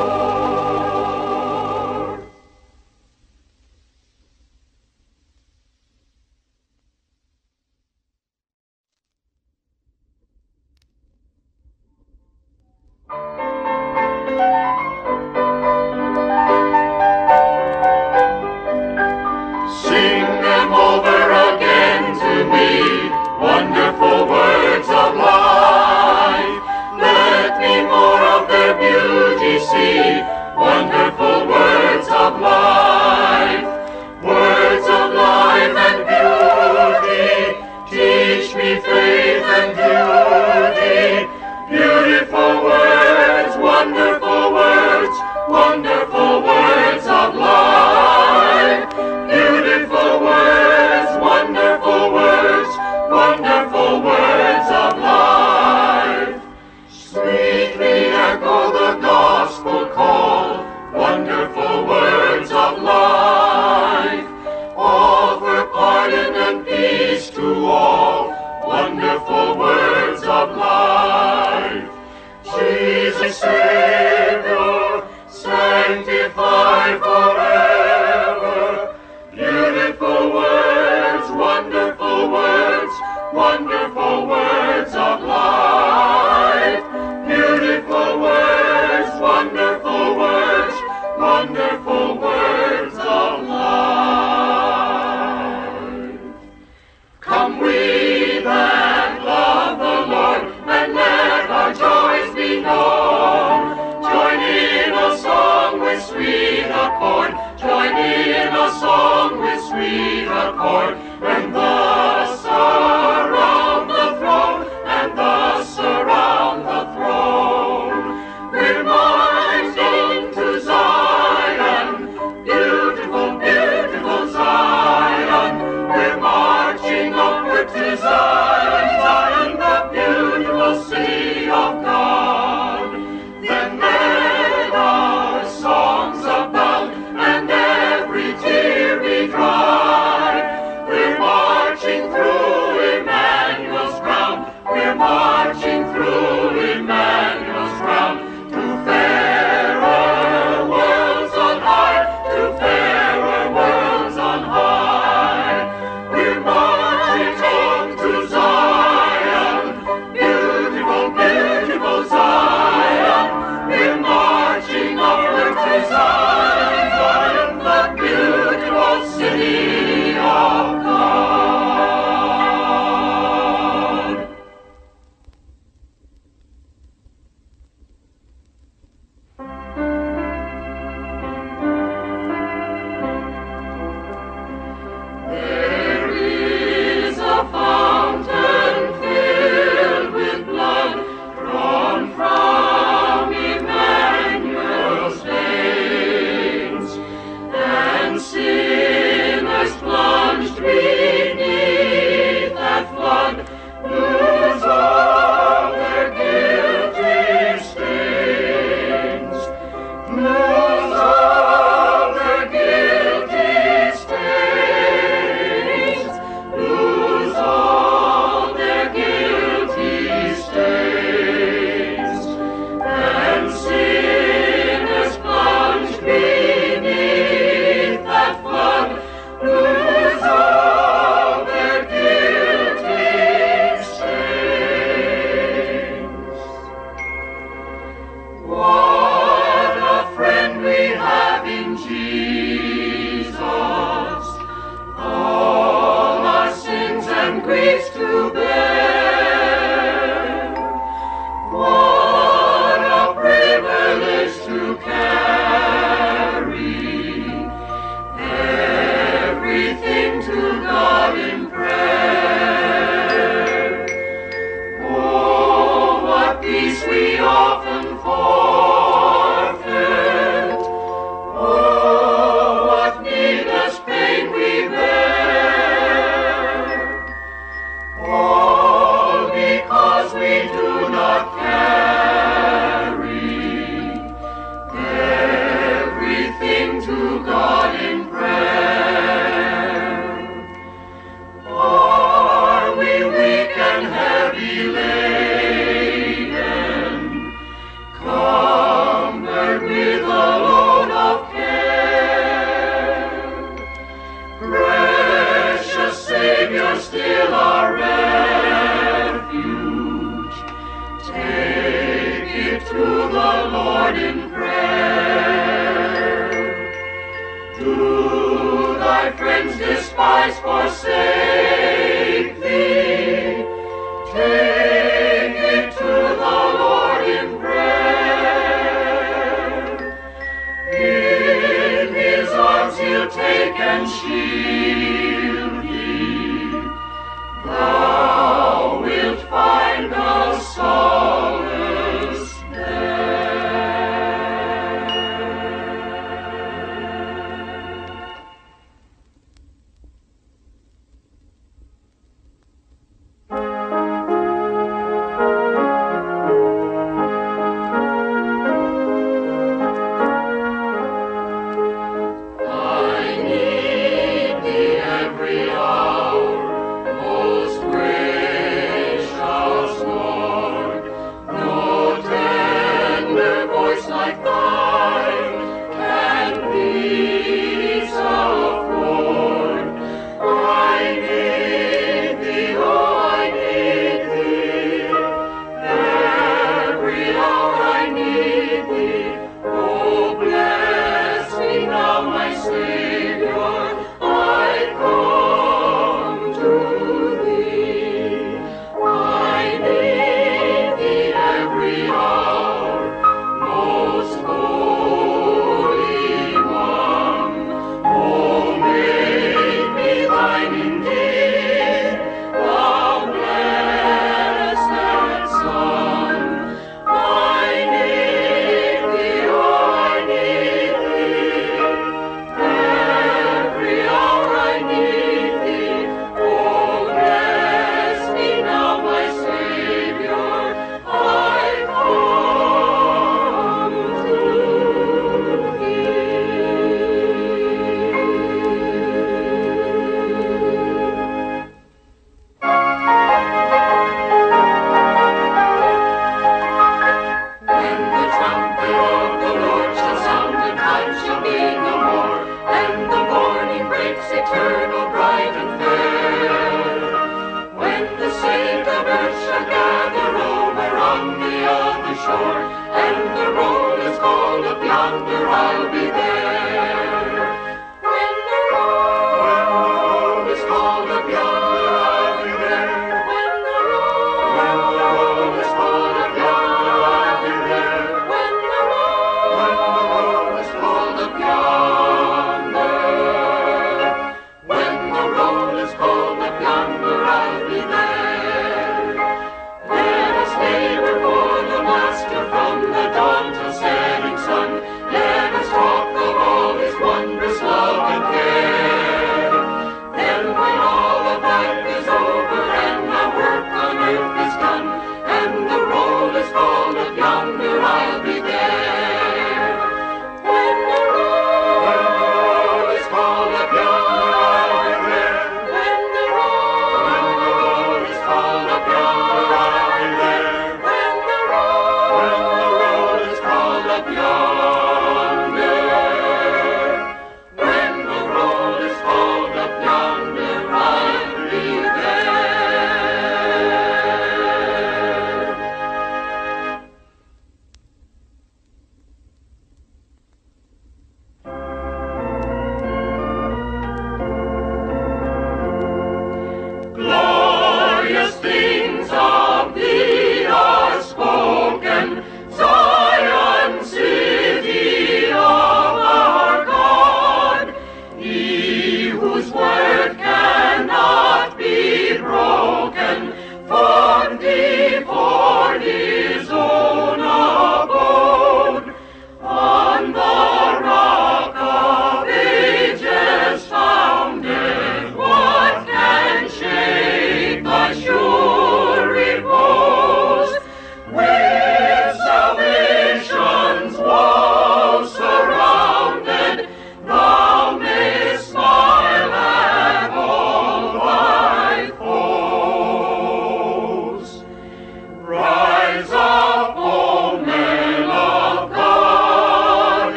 Sing them over again to me, wonderful words of life. Let me more of their beauty see, wonderful words of life. Words of life and beauty, teach me faith and beauty. Beautiful words, wonderful words, wonderful words of life. Beautiful words, wonderful words, wonderful words of life. Sweetly echo the gospel call, wonderful words of life. Offer pardon and peace to all, wonderful words of life. Jesus Savior, sanctify forever. Beautiful words, wonderful words, wonderful words of life. Beautiful words, wonderful words, wonderful words of life. Come we that love the Lord, and let our joys be known. Join in a song with sweet accord, join in a song with sweet accord, and thus around the throne, and thus around the throne. We're marching to Zion, beautiful, beautiful Zion. We're marching upward to Zion, Zion, the beautiful city of God. Then let our songs abound, and every tear be dry. We're marching through Emmanuel's ground, we're marching through Emmanuel's ground, to fairer worlds on high, to fairer worlds on high. We're marching on to Zion, beautiful, beautiful Zion. We're marching upward to Zion, Zion, the beautiful city of God. There is a fountain filled with blood, drawn from Emmanuel's veins, and sinners plunged beneath that flood lose all their guilty stains, lose all their guilty stains, lose all their guilty stains, and sinners plunged beneath that flood lose all their guilty stains. What a friend we have in Jesus, all our sins and griefs to bear. What a privilege to carry everything to God. you're still our refuge. Take it to the Lord in prayer. Do thy friends despise, forsake thee? Take it to the Lord in prayer. In his arms he'll take and shield thee. Thou wilt find a solace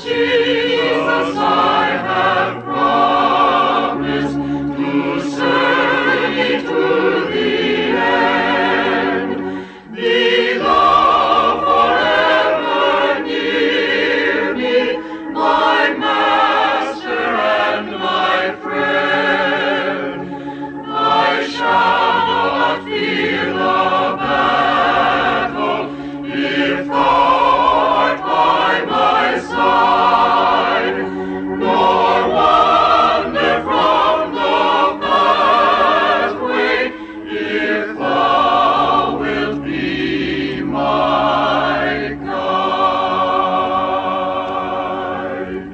Jesus, I have promised to serve thee to the end. Be thou forever near me, my Master and my friend. I shall not fear the battle if thou art by my side, nor wander from the pathway if thou wilt be my guide.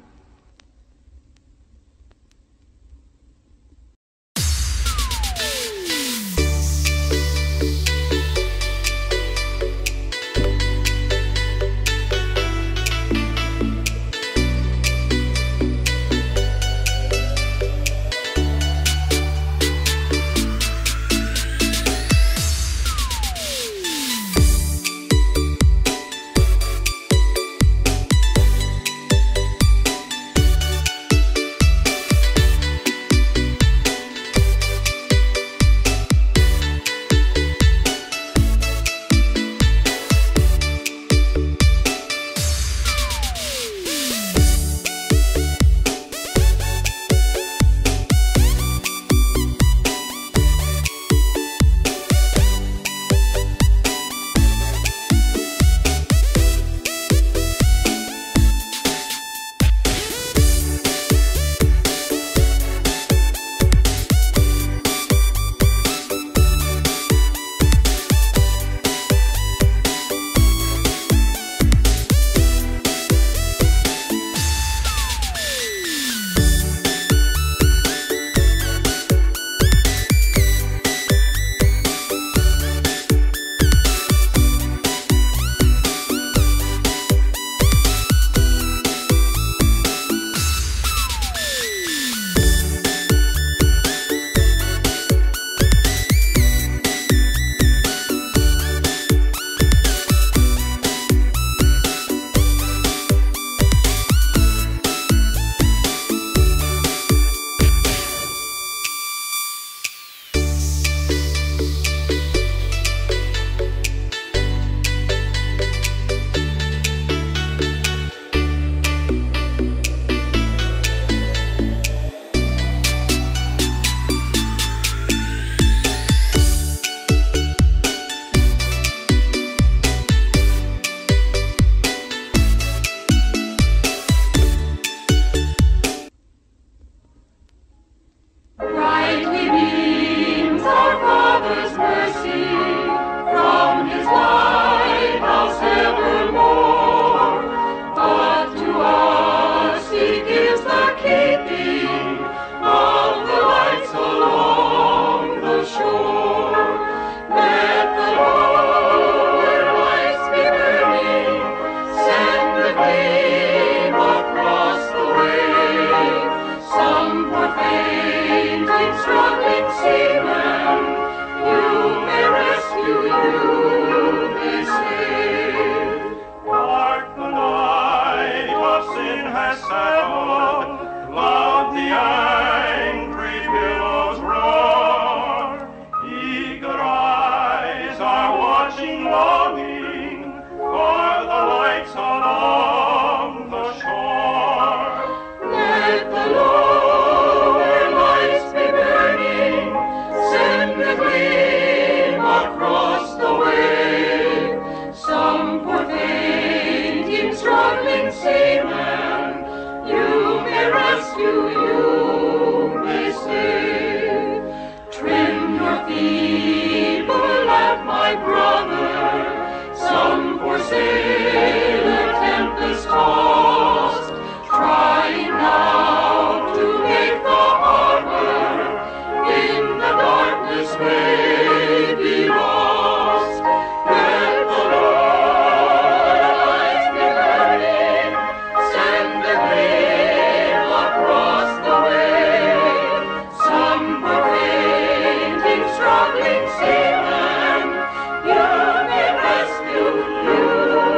Brightly beams our Father's mercy from His lighthouse evermore. But to us He gives the keeping of the lights along the shore. Let the Lord lights be burning, send the gleam across the way. Some poor fainting, struggling seaman, you may rescue, you may save. Hark, the night of sin has settled, loud the angry billows roar. Eager eyes are watching, longing for the lights along the shore. Let the lower lights be burning, send the gleam across the way. Some poor fainting, struggling seaman, you may rescue, you may save. Trim your feeble lamp, my brother, some poor sailor tempest tossed, trying now to make the harbor in the darkness may be lost. Let the Lord lights be burning, send the gleam across the way. Some poor fainting, struggling seaman, you may rescue, you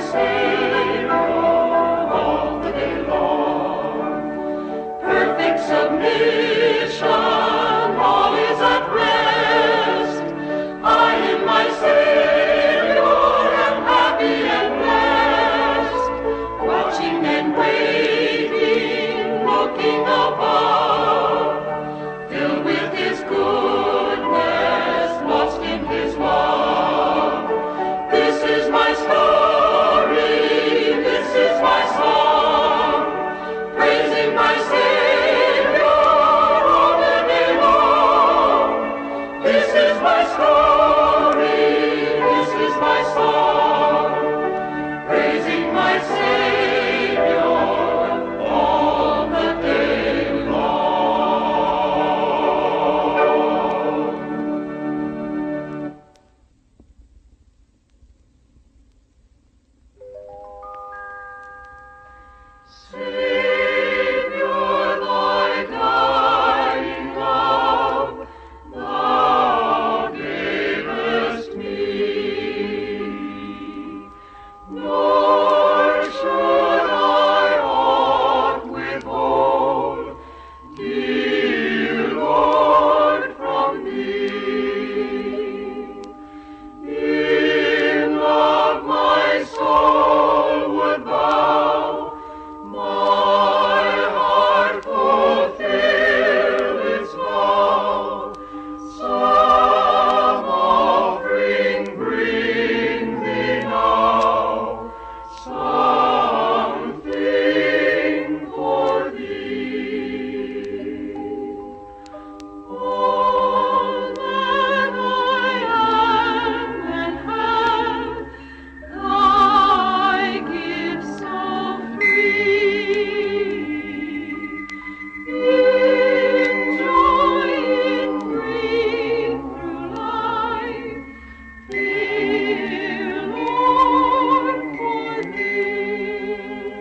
Savior all the day long. Perfect submission, all is at rest. I in my Savior am happy and blessed, watching and waiting, looking above, filled with His goodness, lost in His love. This is my story, this is my song, praising my Savior all the day long. This is my story, this is my song, praising my Savior all the day long. Savior, thy dying love thou gavest me, nor should I aught withhold, dear Lord, from thee. In love my soul would bow, my heart fulfill its vow. Some offering bring thee now, something for thee. All that I am and have, thy gift so free. In joy, in grief through life, fear, Lord, for thee.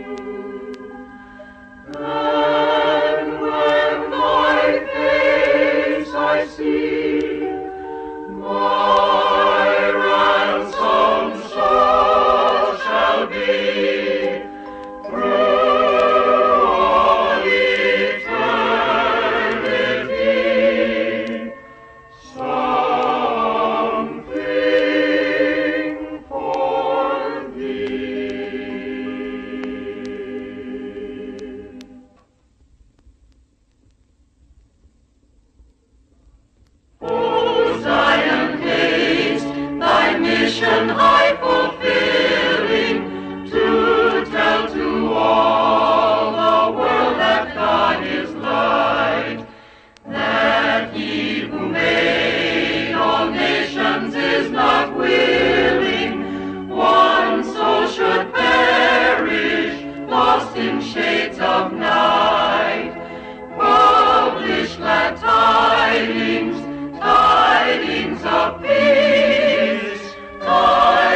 And when thy face I see, my ransom soul shall be through all eternity, something for thee. O Zion, haste thy mission high fulfilling, to tell to all the world that God is light, that He who made all nations is not willing one soul should perish, lost in shades of night. Publish glad tidings, tidings of peace, tidings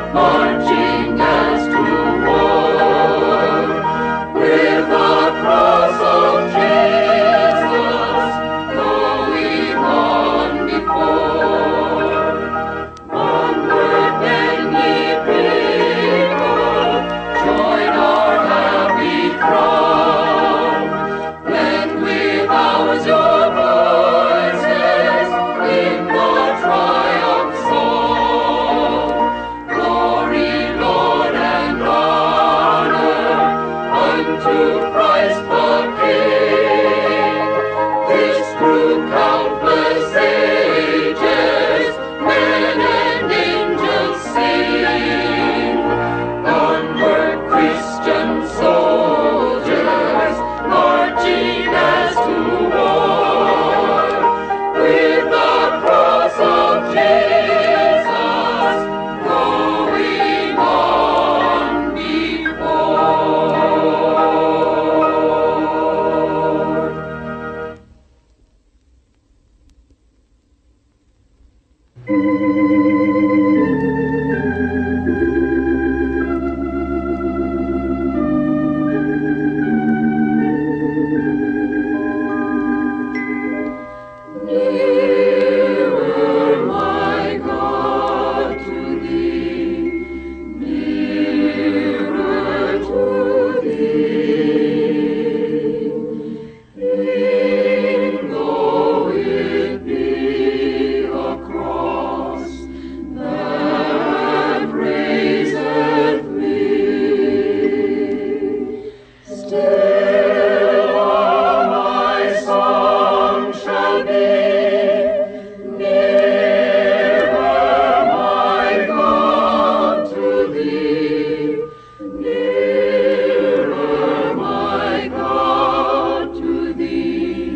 marching as to war, with the cross of Jesus going on before. Onward then, ye people, join our happy throng, blend with ours your voices in the triumph song. Glory, Lord, and honor unto Christ the King. This through countless ages, men and angels sing. Onward, Christian soldiers, marching as to war, with the cross of Jesus going on before. Nearer, my God, to thee, nearer to thee. E'en though it be a cross that raiseth me, still all my song shall be, nearer, my God, to thee, nearer, my God, to thee,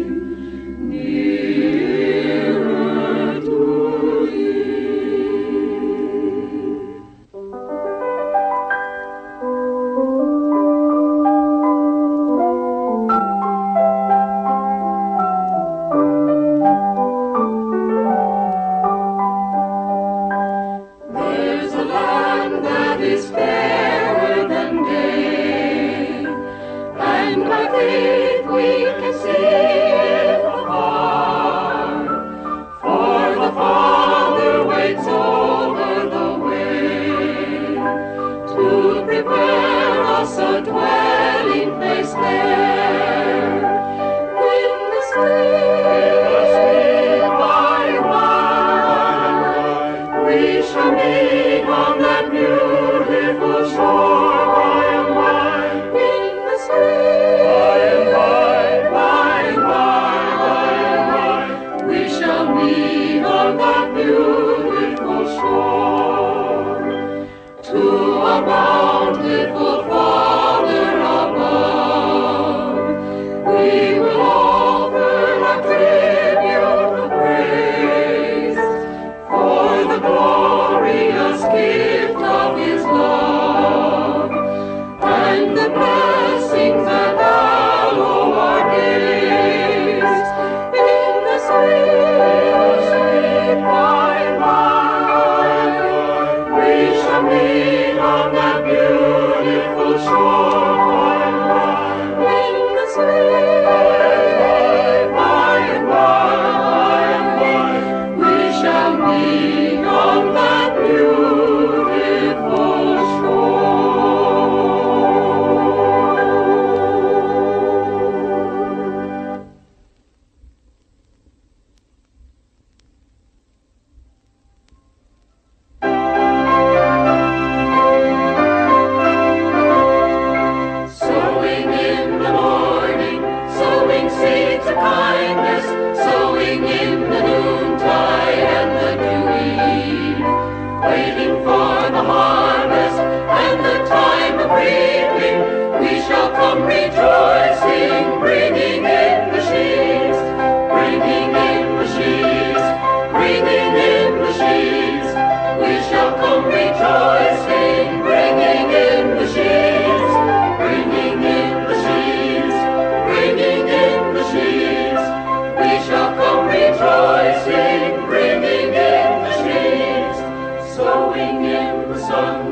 nearer to There's a land that is fairer than day, and by faith we can see it afar. For the Father waits over the way to prepare us a dwelling place there. In the sweet by and by, we shall meet on that beautiful shore by and by. In the sweet by and by, by and by, we shall meet on that beautiful shore. To a bountiful Father above, we will offer our tribute of praise for the glorious gift of His love, and the blessings that hallow our days. In the sweet, sweet by and by, we shall meet on that beautiful shore by and by. In the sweet by and by, we shall meet on that beautiful shore.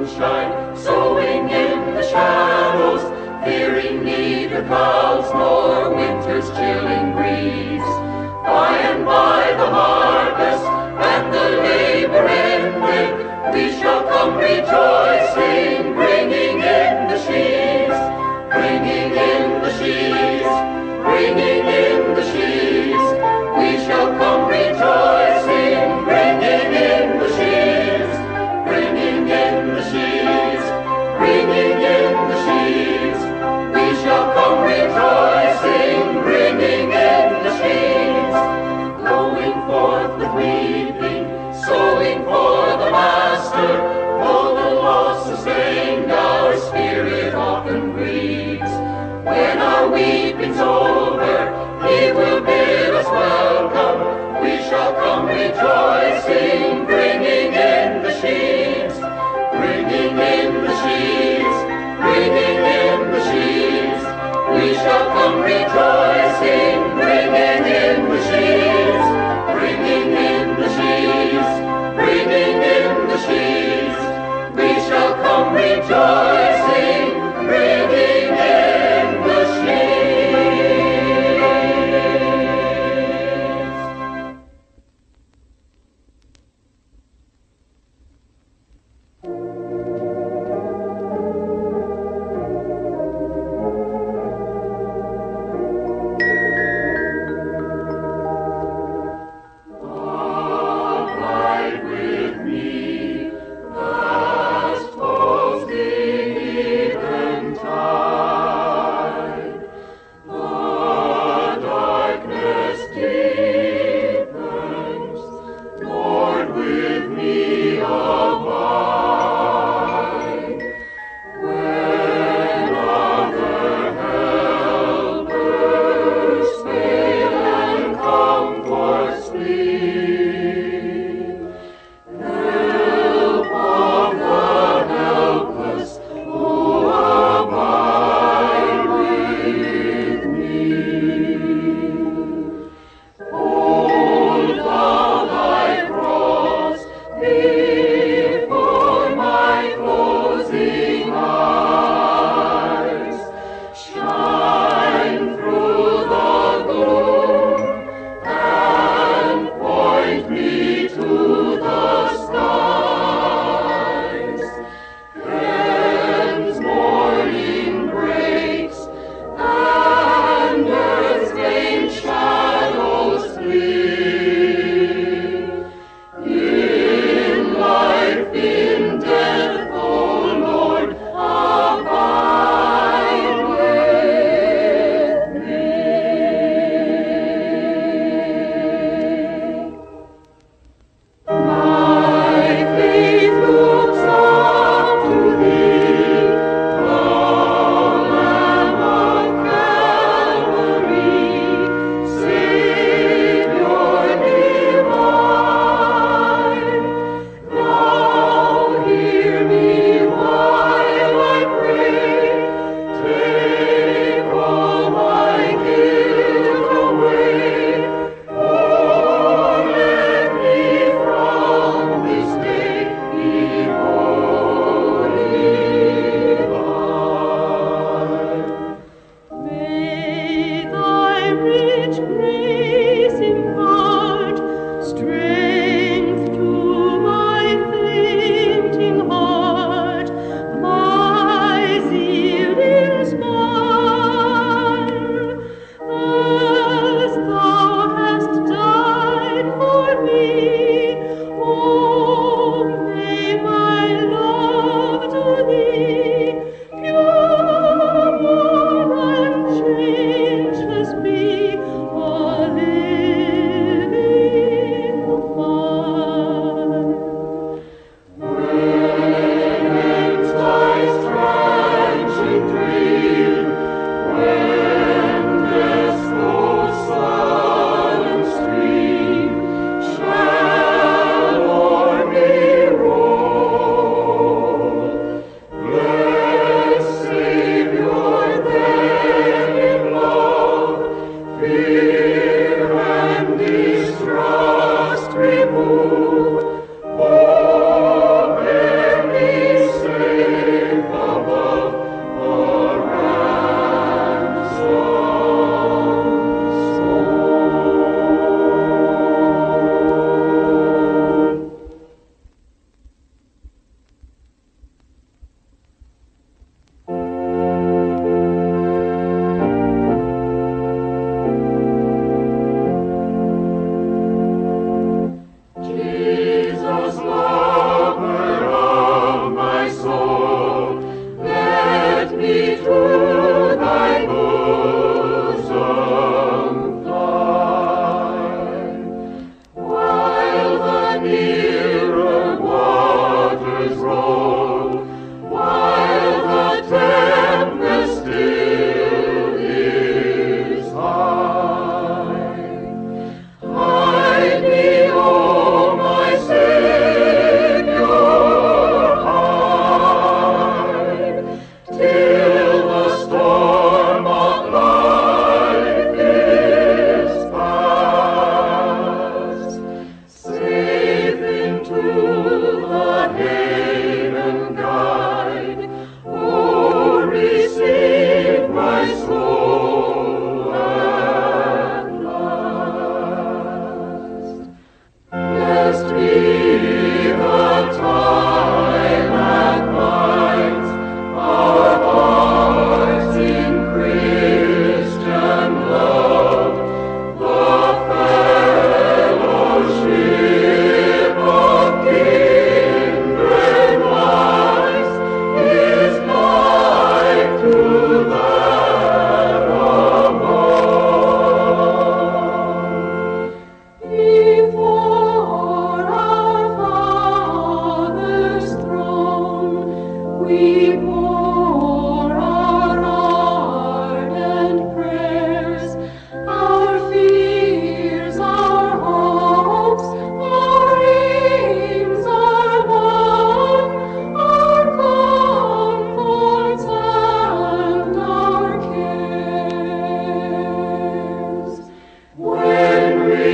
sunshine, sowing in the shadows, fearing neither clouds nor winter's chilling breeze. By and by the harvest and the labor ended, we shall come rejoicing, bringing in the sheaves, bringing in the sheaves, bringing in the sheaves. We shall come rejoicing, bringing in the sheaves, bringing in the sheaves, bringing in the sheaves. We shall come rejoicing, bringing in the sheaves, going forth with weeping, sowing for the Master. Though the loss sustained, our spirit often grieves. When our weeping's over, He will bid us welcome. We shall come rejoicing, bringing in the sheaves, bringing in the sheaves, bringing in the sheaves. We shall come rejoicing, bringing in the sheaves, bringing in the sheaves, bringing in the sheaves. We shall come rejoicing, bringing in the sheaves. We pour our ardent prayers, our fears, our hopes, our aims, our love, our comforts and our cares. When we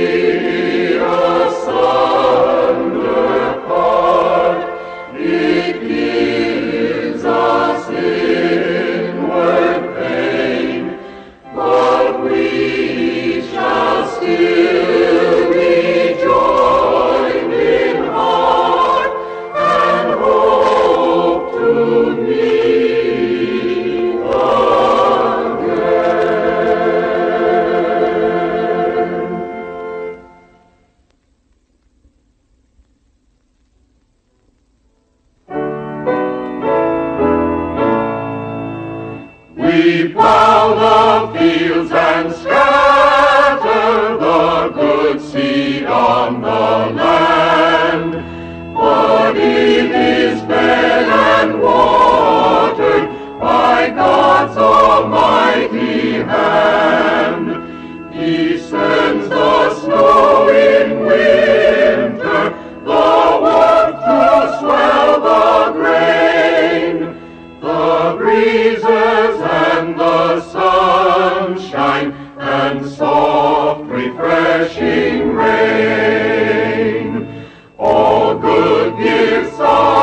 asunder part, it gives us inward pain, but we shall still be joined in heart and hope to meet again. We plow the fields and scatter the good seed on the land, but it is fed and watered by God's almighty hand. He sends the snow in winter, the warmth to swell the grain, the breezes and the sunshine, and soft refreshing rain. All good gifts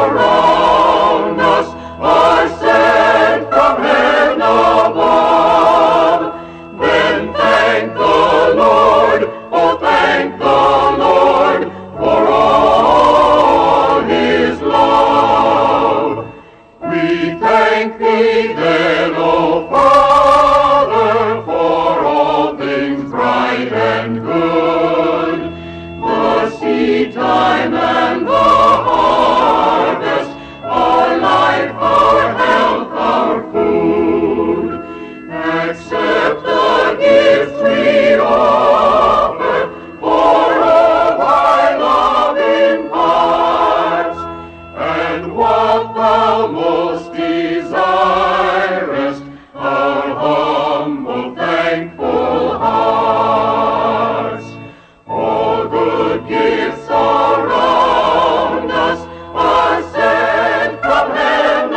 around us are sent from heaven above. Then thank the Lord, oh thank the Lord for all his love. We thank thee then, O Father, for all things bright and good, the seed time and the harvest, our life, our health, our food. Accept the gifts we offer, for all thy love imparts, and what thou most desirest, our humble thankful hearts. All good gifts around us are sent from heaven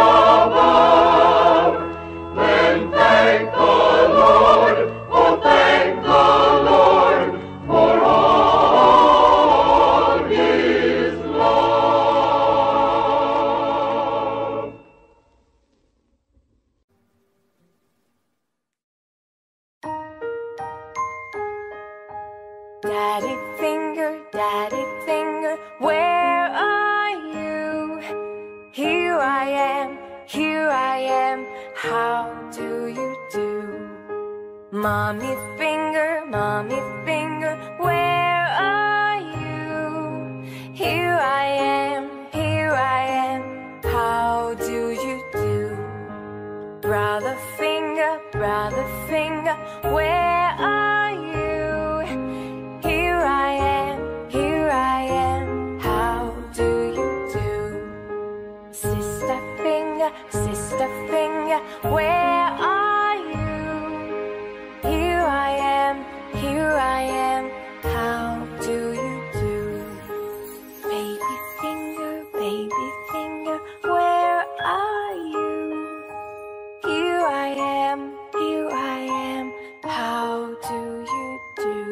above. Then thank the Lord, oh thank the Lord for all his love. Daddy finger, daddy finger, where are you? Here I am, here I am, how do you do? Mommy finger, mommy finger, where are you? Here I am, here I am, how do you do? Brother finger, brother finger, where are you? Here I am, here I am, how do you do? Sister finger, sister finger, where are you? Here I am, here I am, how do you do? Baby finger, baby finger, where are you? Here I am, here I am, how do you do?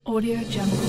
Audio Jungle.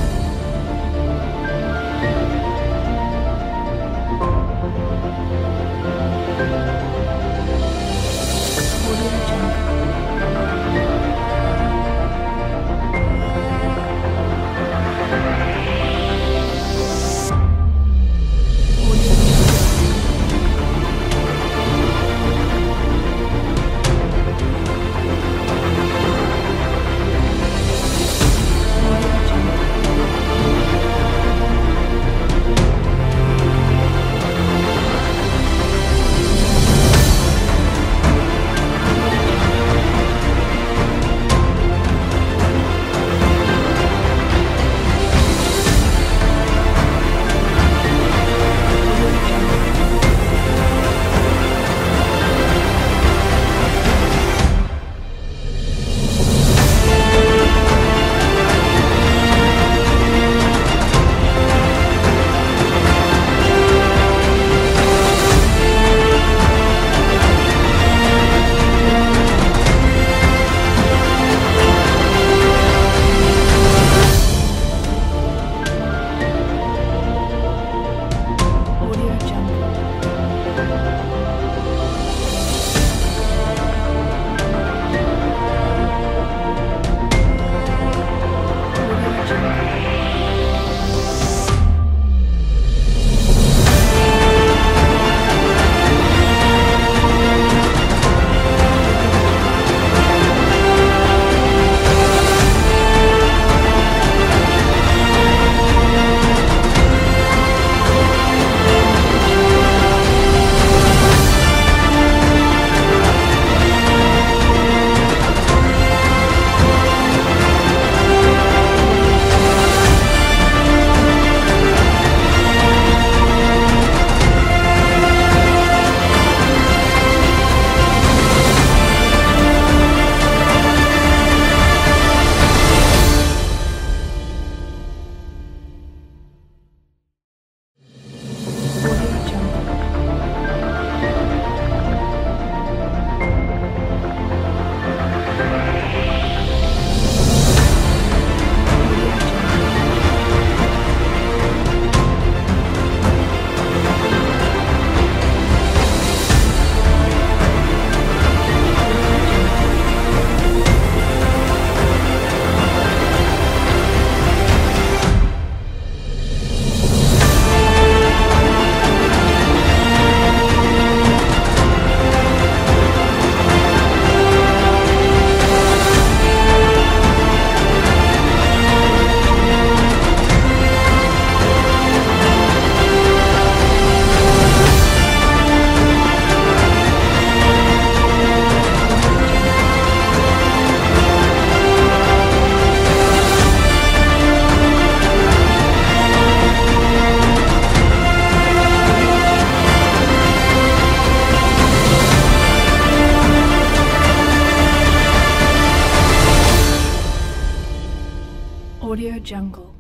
Audio Jungle.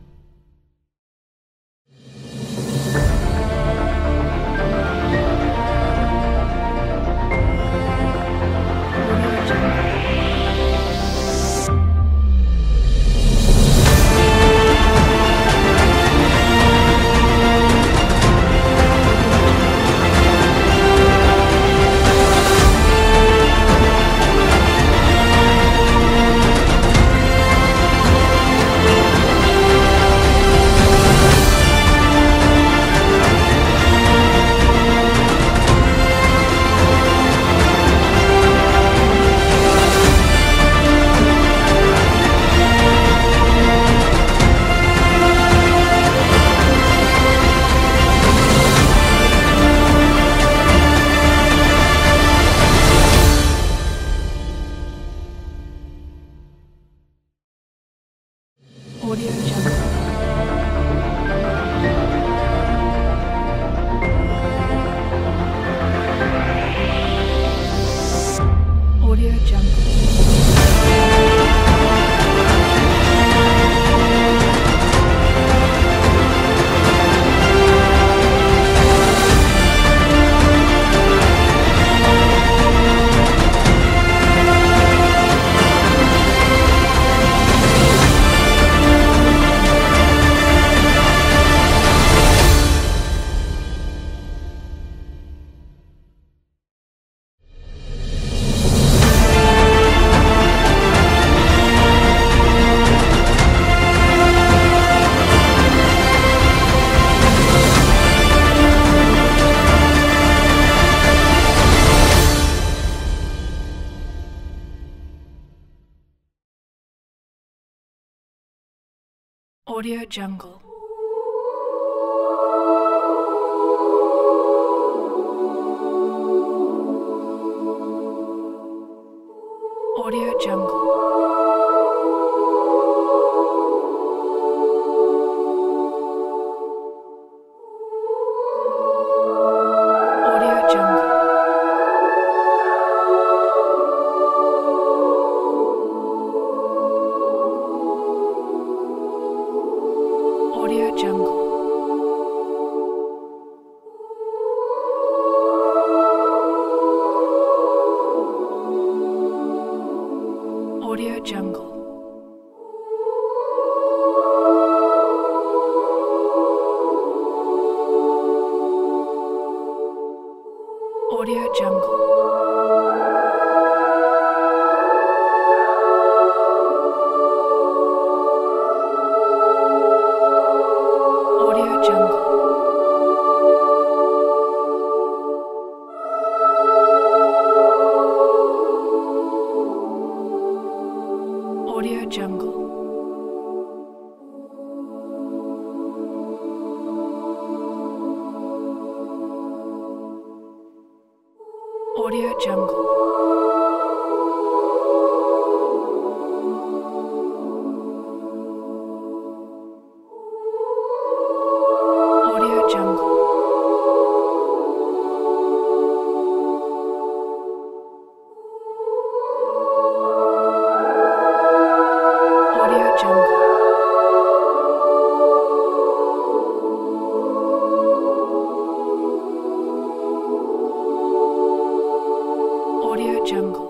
Audio Jungle. Audio Jungle. Audio Jungle. Audio Jungle. Audio Jungle. Audio Jungle. Audio Jungle. Audio Jungle. Audio Jungle. Audio Jungle. Audio Jungle. Audio Jungle. Audio Jungle. Audio Jungle.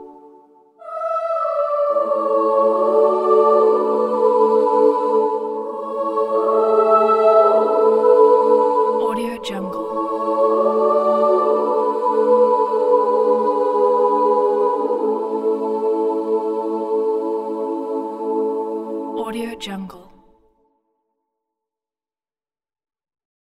Audio Jungle. Audio Jungle.